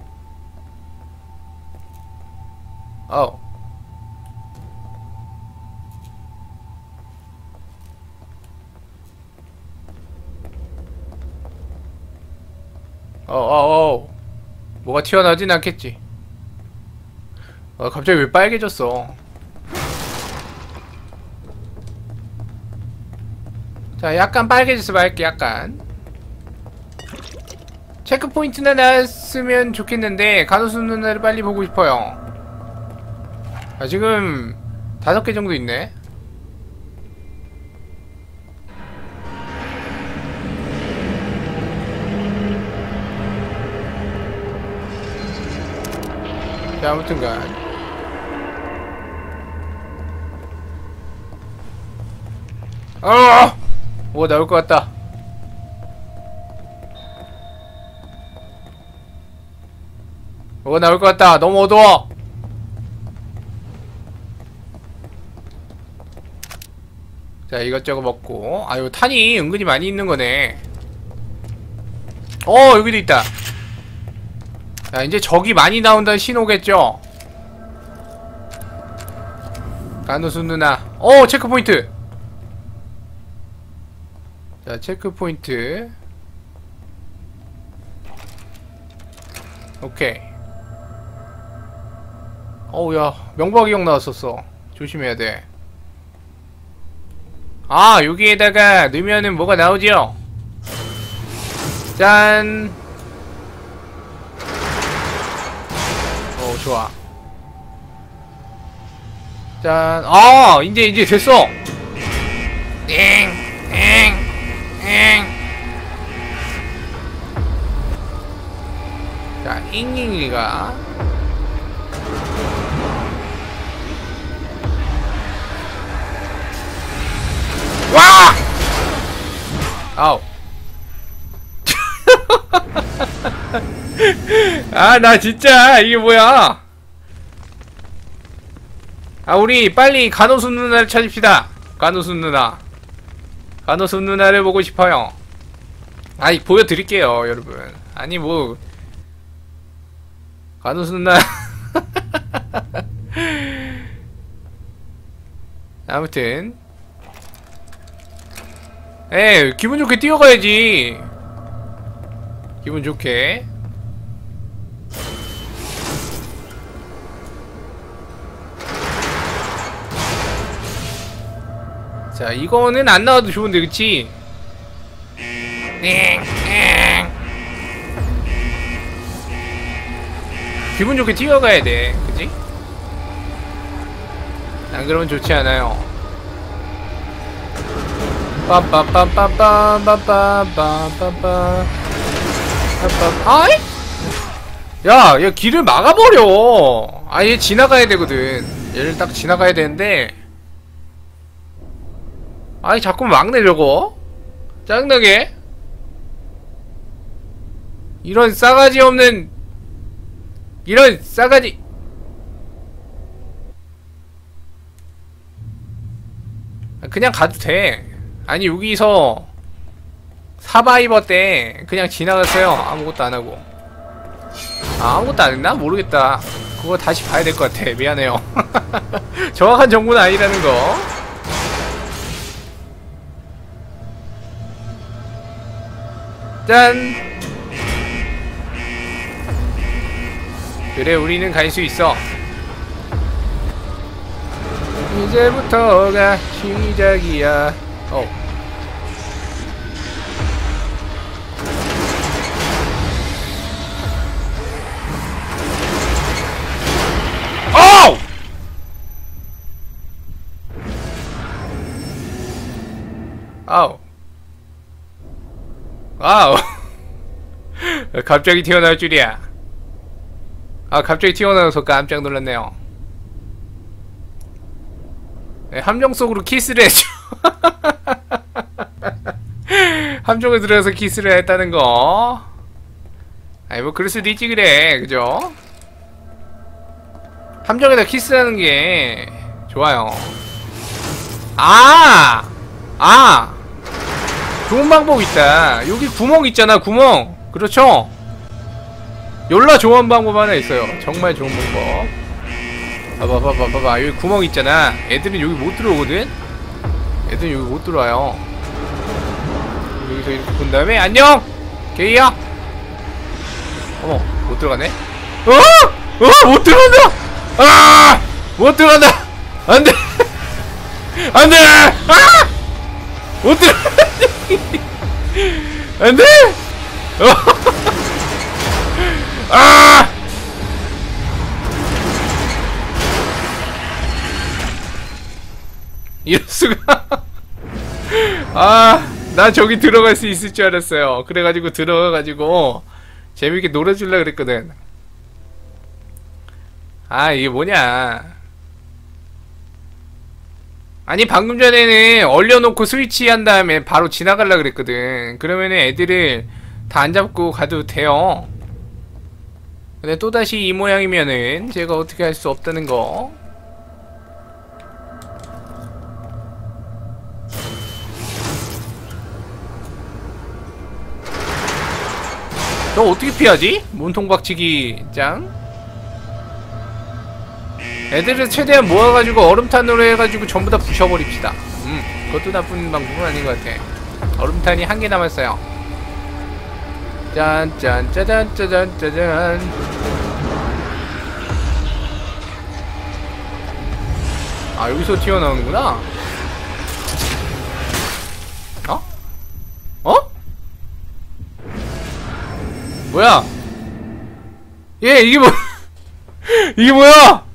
뭐가 튀어나오진 않겠지. 갑자기 왜 빨개졌어? 자, 약간 빨개졌어. 밝게 약간. 체크포인트나 나왔으면 좋겠는데 간호순 누나를 빨리 보고 싶어요. 지금 5개 정도 있네. 자, 아무튼간 뭐가 나올 것 같다. 뭐가 나올 것 같다. 너무 어두워. 자, 이것저것 먹고. 이거 탄이 은근히 많이 있는 거네. 여기도 있다. 자, 이제 적이 많이 나온다는 신호겠죠? 간호순 누나. 체크포인트. 자, 체크포인트. 오케이. 야, 명박이형 나왔었어. 조심해야 돼. 여기에다가 넣으면은 뭐가 나오지요? 짠. 좋아. 짠. 이제 됐어. 자, 잉잉이가 와! 아우. 나 진짜 이게 뭐야? 우리 빨리 간호순 누나를 찾읍시다. 간호순 누나. 간호순 누나를 보고 싶어요. 보여드릴게요, 여러분. 뭐 간호순 누나. 아무튼 기분 좋게 뛰어가야지. 기분 좋게. 자, 이거는 안 나와도 좋은데, 그치? 기분 좋게 뛰어가야 돼, 그치? 안 그러면 좋지 않아요. 빰빰빰빰빰빰빰빰빰빰. 야, 길을 막아버려. 얘 지나가야 되거든. 얘를 딱 지나가야 되는데. 자꾸 막네, 저거. 짜증나게. 이런 싸가지 없는. 이런 싸가지. 그냥 가도 돼. 여기서 사바이버 때 그냥 지나갔어요. 아무것도 안하고. 아무것도 안했나? 모르겠다. 그거 다시 봐야 될 것 같아. 미안해요. 정확한 정보는 아니라는 거. 짠! 그래, 우리는 갈 수 있어. 이제부터가 시작이야. 아우. 갑자기 튀어나올 줄이야. 갑자기 튀어나와서 깜짝 놀랐네요. 함정 속으로 키스를 했죠. 함정에 들어가서 키스를 했다는 거. 아니 뭐 그럴 수도 있지 그래 그죠? 함정에다 키스하는 게 좋아요. 좋은 방법 있다. 여기 구멍 있잖아 구멍. 그렇죠? 열나 좋은 방법 하나 있어요. 정말 좋은 방법. 봐봐 여기 구멍 있잖아. 애들은 여기 못 들어오거든? 애들은 여기 못 들어와요. 여기서 이렇게 본 다음에 안녕! 게이야! 어머 못 들어가네? 못 들어간다! 못 들어간다! 안돼! 안돼! 못 들어간다! 안돼! 이럴수가. 나 저기 들어갈 수 있을 줄 알았어요. 그래가지고 들어가가지고 재밌게 놀아주려고 그랬거든. 이게 뭐냐. 아니 방금 전에는 얼려놓고 스위치 한 다음에 바로 지나가려고 그랬거든. 그러면은 애들을 다 안 잡고 가도 돼요. 근데 또다시 이 모양이면은 제가 어떻게 할 수 없다는 거. 너 어떻게 피하지? 몸통박치기 짱? 애들을 최대한 모아가지고 얼음탄으로 해가지고 전부 다 부셔버립시다. 그것도 나쁜 방법은 아닌 것 같아. 얼음탄이 한 개 남았어요. 짠짠 짜잔 짜잔 짜잔. 여기서 튀어나오는구나. 뭐야? 이게 뭐 이게 뭐야?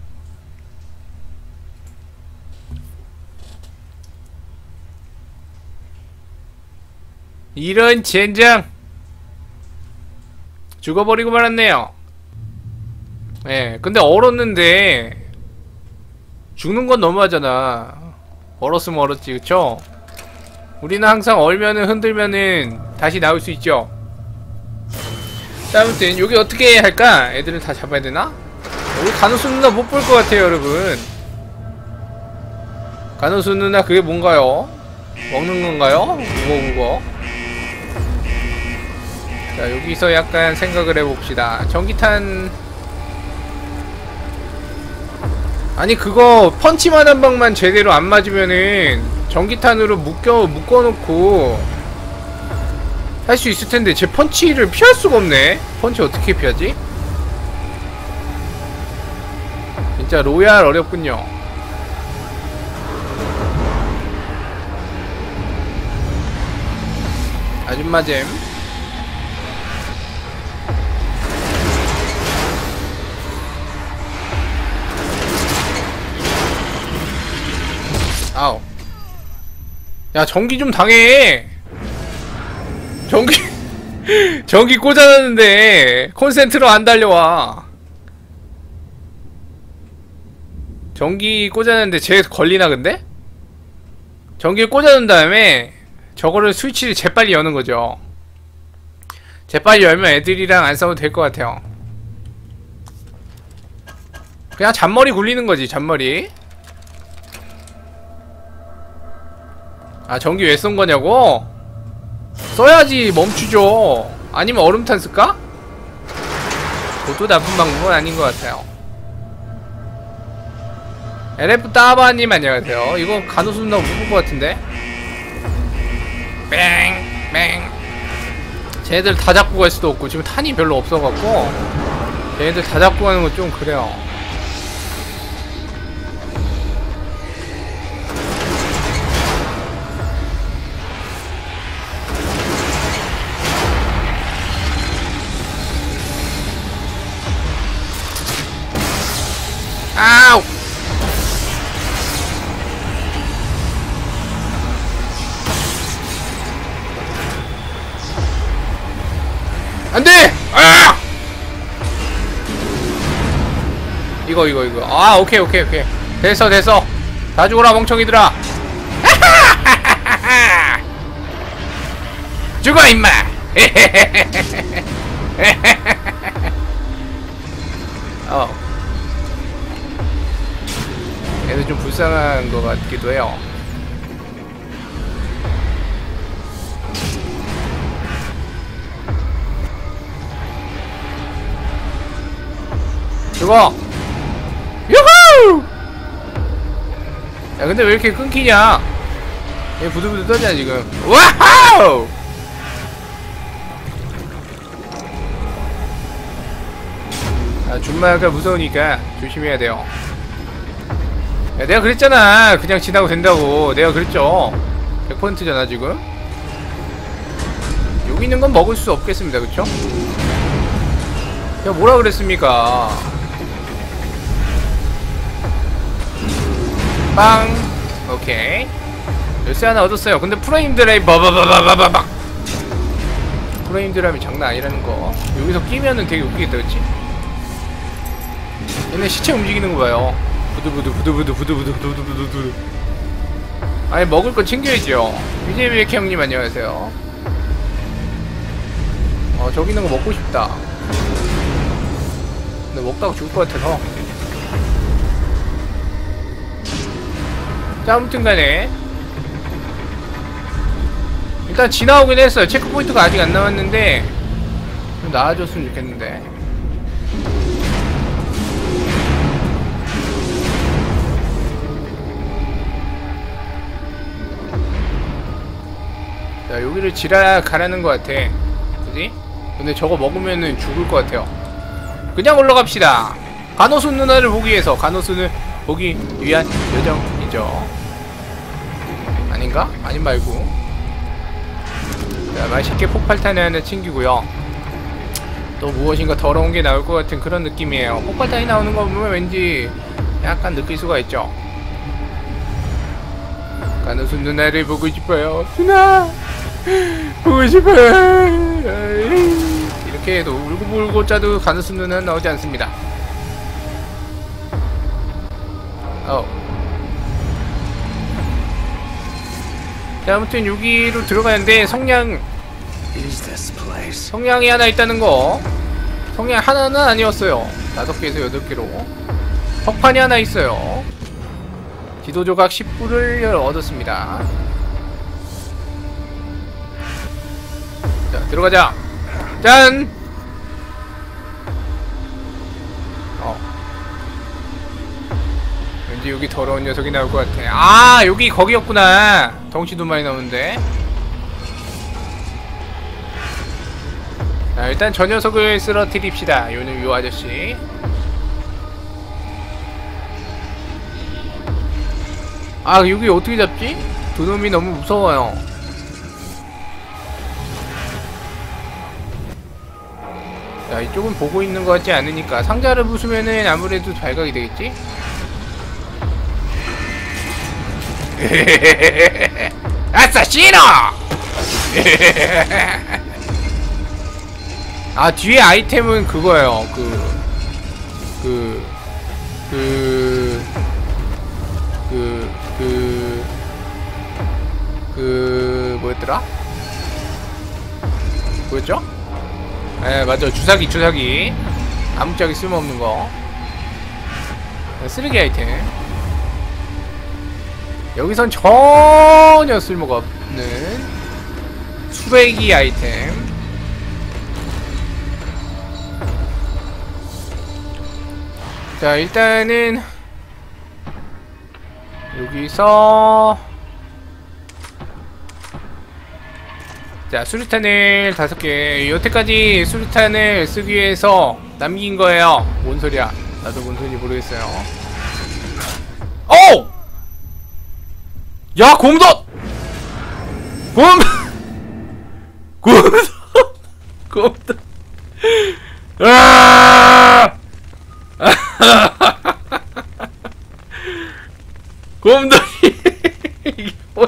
이런 젠장. 죽어버리고 말았네요. 근데 얼었는데 죽는 건 너무하잖아. 얼었으면 얼었지 그쵸? 우리는 항상 얼면은 흔들면은 다시 나올 수 있죠. 자, 아무튼 여기 어떻게 할까? 애들을 다 잡아야 되나? 우리 간호수 누나 못 볼 것 같아요 여러분. 간호수 누나 그게 뭔가요? 먹는 건가요? 우거. 자 여기서 약간 생각을 해봅시다. 전기탄. 아니 그거 펀치만 한 방만 제대로 안 맞으면은 전기탄으로 묶어놓고 할 수 있을 텐데 제 펀치를 피할 수가 없네. 펀치 어떻게 피하지? 진짜 로얄 어렵군요. 아줌마잼. 아우. 야 전기 좀 당해. 전기 꽂아놨는데 콘센트로 안 달려와. 전기 꽂아놨는데 쟤 걸리나 근데? 전기를 꽂아놓은 다음에 저거를 스위치를 재빨리 여는 거죠. 재빨리 열면 애들이랑 안 싸워도 될 것 같아요. 그냥 잔머리 굴리는 거지 잔머리. 전기 왜 쏜 거냐고? 써야지 멈추죠. 아니면 얼음탄 쓸까? 그것도 나쁜 방법은 아닌 것 같아요. LF 따바님 안녕하세요. 이거 간호수 누나 못 볼 것 같은데? 뺑! 쟤네들 다 잡고 갈 수도 없고 지금 탄이 별로 없어갖고 쟤네들 다 잡고 가는 건 좀 그래요. 아우! 안돼! 이거. 오케이. 됐어. 다 죽어라 멍청이들아. 죽어 임마. 얘는 좀 불쌍한 것 같기도 해요. 죽어. 유후. 야 근데 왜 이렇게 끊기냐? 얘 부들부들 떠냐 지금. 와우. 아, 준마가 무서우니까 조심해야 돼요. 야, 내가 그랬잖아. 그냥 지나고 된다고. 내가 그랬죠. 100%잖아 지금. 여기 있는 건 먹을 수 없겠습니다. 그쵸? 야 뭐라 그랬습니까? 빵. 오케이. 열쇠 하나 얻었어요. 근데 프레임 드라이브 바바바바바바박. 프레임 드라이브 장난 아니라는 거. 여기서 끼면은 되게 웃기겠다, 그치? 얘네 시체 움직이는 거 봐요. 부두부두 부두부두 부두부두 부두부두. 아니 먹을 거 챙겨야죠. BJBK 형님 안녕하세요. 저기 있는 거 먹고 싶다. 근데 먹다가 죽을 것 같아서. 자, 아무튼 간에 일단 지나오긴 했어요. 체크포인트가 아직 안 나왔는데 좀 나아졌으면 좋겠는데. 자, 여기를 가라는 것 같아. 그지? 근데 저거 먹으면은 죽을 것 같아요. 그냥 올라갑시다. 간호수 누나를 보기 위해서. 간호수는 보기 위한 여정이죠. 아닌가? 아닌 말고. 자, 맛있게 폭발탄을 하나 챙기고요. 또 무엇인가 더러운 게 나올 것 같은 그런 느낌이에요. 폭발탄이 나오는 거 보면 왠지 약간 느낄 수가 있죠. 간호수 누나를 보고 싶어요. 누나! 보고 싶어요. 이렇게 해도 울고 짜도 간호수 누나는 나오지 않습니다. 자, 아무튼 여기로 들어가는데 성냥이 하나 있다는 거. 성냥 하나는 아니었어요. 5개에서 8개로 석판이 하나 있어요. 지도 조각 10부를 얻었습니다. 자, 들어가자. 짠! 왠지 여기 더러운 녀석이 나올 것 같아. 아, 여기 거기였구나. 덩치도 많이 나오는데. 자, 일단 저 녀석을 쓰러뜨립시다. 요 아저씨. 아, 여기 어떻게 잡지? 두 놈이 너무 무서워요. 자, 이쪽은 보고 있는 것 같지 않으니까 상자를 부수면은 아무래도 발각이 되겠지? 아사시노! 아, 뒤에 아이템은 그거예요. 뭐였더라? 뭐였죠? 예, 맞아. 주사기. 아무짝에 쓸모없는 거. 쓰레기 아이템. 여기선 전혀 쓸모가 없는 수레기 아이템. 자, 일단은 여기서 자, 수류탄을 5개. 여태까지 수류탄을 쓰기 위해서 남긴 거예요. 뭔 소리야? 나도 뭔 소리인지 모르겠어요. 오! 야, 곰덧! 곰덧! 아! 곰덧이 이게 뭐야?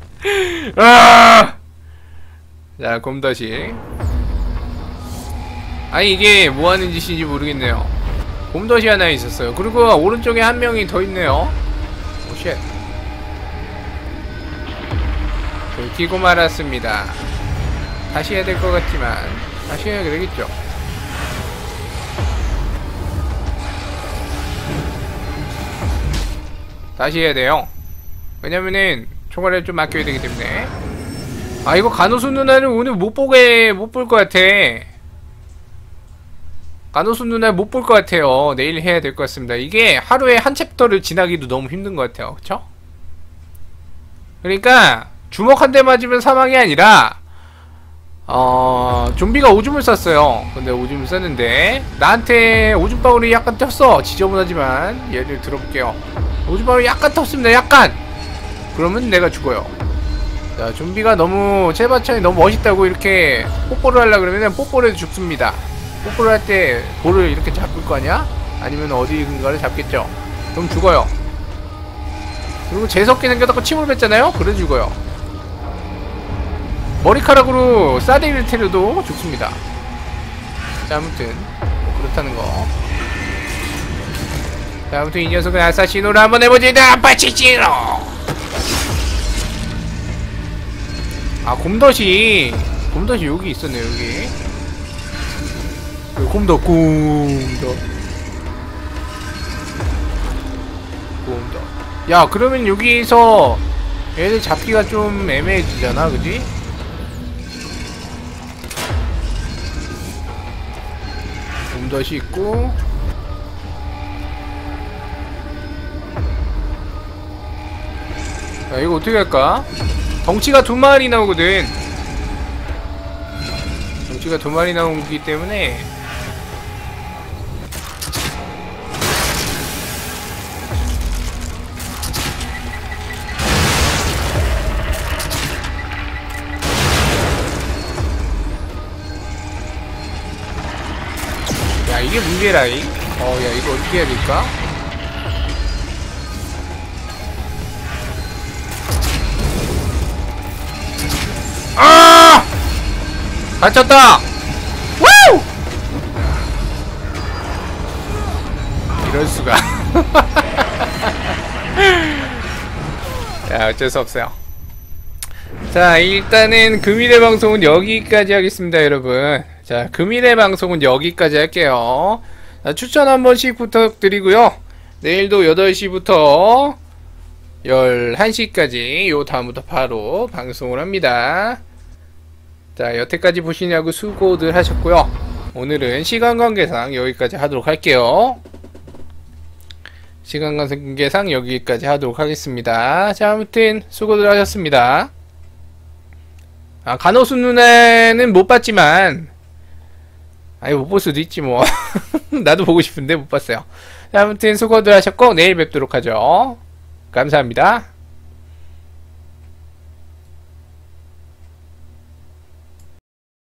아! 자, 곰덧이. 아니, 이게 뭐하는 짓인지 모르겠네요. 곰덧이 하나 있었어요. 그리고 오른쪽에 한 명이 더 있네요. 오, 쉣. 들키고 말았습니다. 다시 해야 될 것 같지만 다시 해야 되겠죠. 다시 해야 돼요. 왜냐면은 총알을 좀 아껴야 되기 때문에. 아, 이거 간호수 누나를 오늘 못 볼 것 같아. 간호수 누나 못 볼 것 같아요. 내일 해야 될 것 같습니다. 이게 하루에 한 챕터를 지나기도 너무 힘든 것 같아요. 그쵸? 그러니까 주먹 한 대 맞으면 사망이 아니라 좀비가 오줌을 쌌어요. 근데 오줌을 쌌는데 나한테 오줌방울이 약간 튀었어. 지저분하지만 예를 들어볼게요. 오줌방울이 약간 텄습니다. 약간. 그러면 내가 죽어요. 자, 좀비가 너무 제바찬이 너무 멋있다고 이렇게 뽀뽀를 하려 그러면 뽀뽀를 해도 죽습니다. 뽀뽀를 할 때 볼을 이렇게 잡을 거 아니야? 아니면 어디인가를 잡겠죠. 그럼 죽어요. 그리고 재수없게 생겨갖고 침을 뱉잖아요? 그래 죽어요. 머리카락으로 싸대기를 때려도 죽습니다. 자, 아무튼 그렇다는 거. 자, 아무튼 이 녀석은 아사시노를 한번 해보지. 아파치치로. 아, 곰덫이 여기 있었네. 여기 곰덫. 야, 그러면 여기서 얘들 잡기가 좀 애매해지잖아, 그지? 곰덫이 있고. 야, 이거 어떻게 할까? 덩치가 2마리 나오거든. 덩치가 2마리 나오기 때문에 야, 이게 문제라잉. 야, 이거 어떻게 해야 될까? 아! 다쳤다! 우! 이럴수가. 야, 어쩔 수 없어요. 자, 일단은 금일의 방송은 여기까지 하겠습니다, 여러분. 자, 금일의 방송은 여기까지 할게요. 자, 추천 한 번씩 부탁드리고요. 내일도 8시부터 11시까지 요 다음부터 바로 방송을 합니다. 자, 여태까지 보시냐고 수고들 하셨고요. 오늘은 시간 관계상 여기까지 하도록 할게요. 시간 관계상 여기까지 하도록 하겠습니다. 자, 아무튼 수고들 하셨습니다. 아, 간호수 누나는 못 봤지만, 아니, 못 볼 수도 있지 뭐. 나도 보고 싶은데 못 봤어요. 자, 아무튼 수고들 하셨고 내일 뵙도록 하죠. 감사합니다.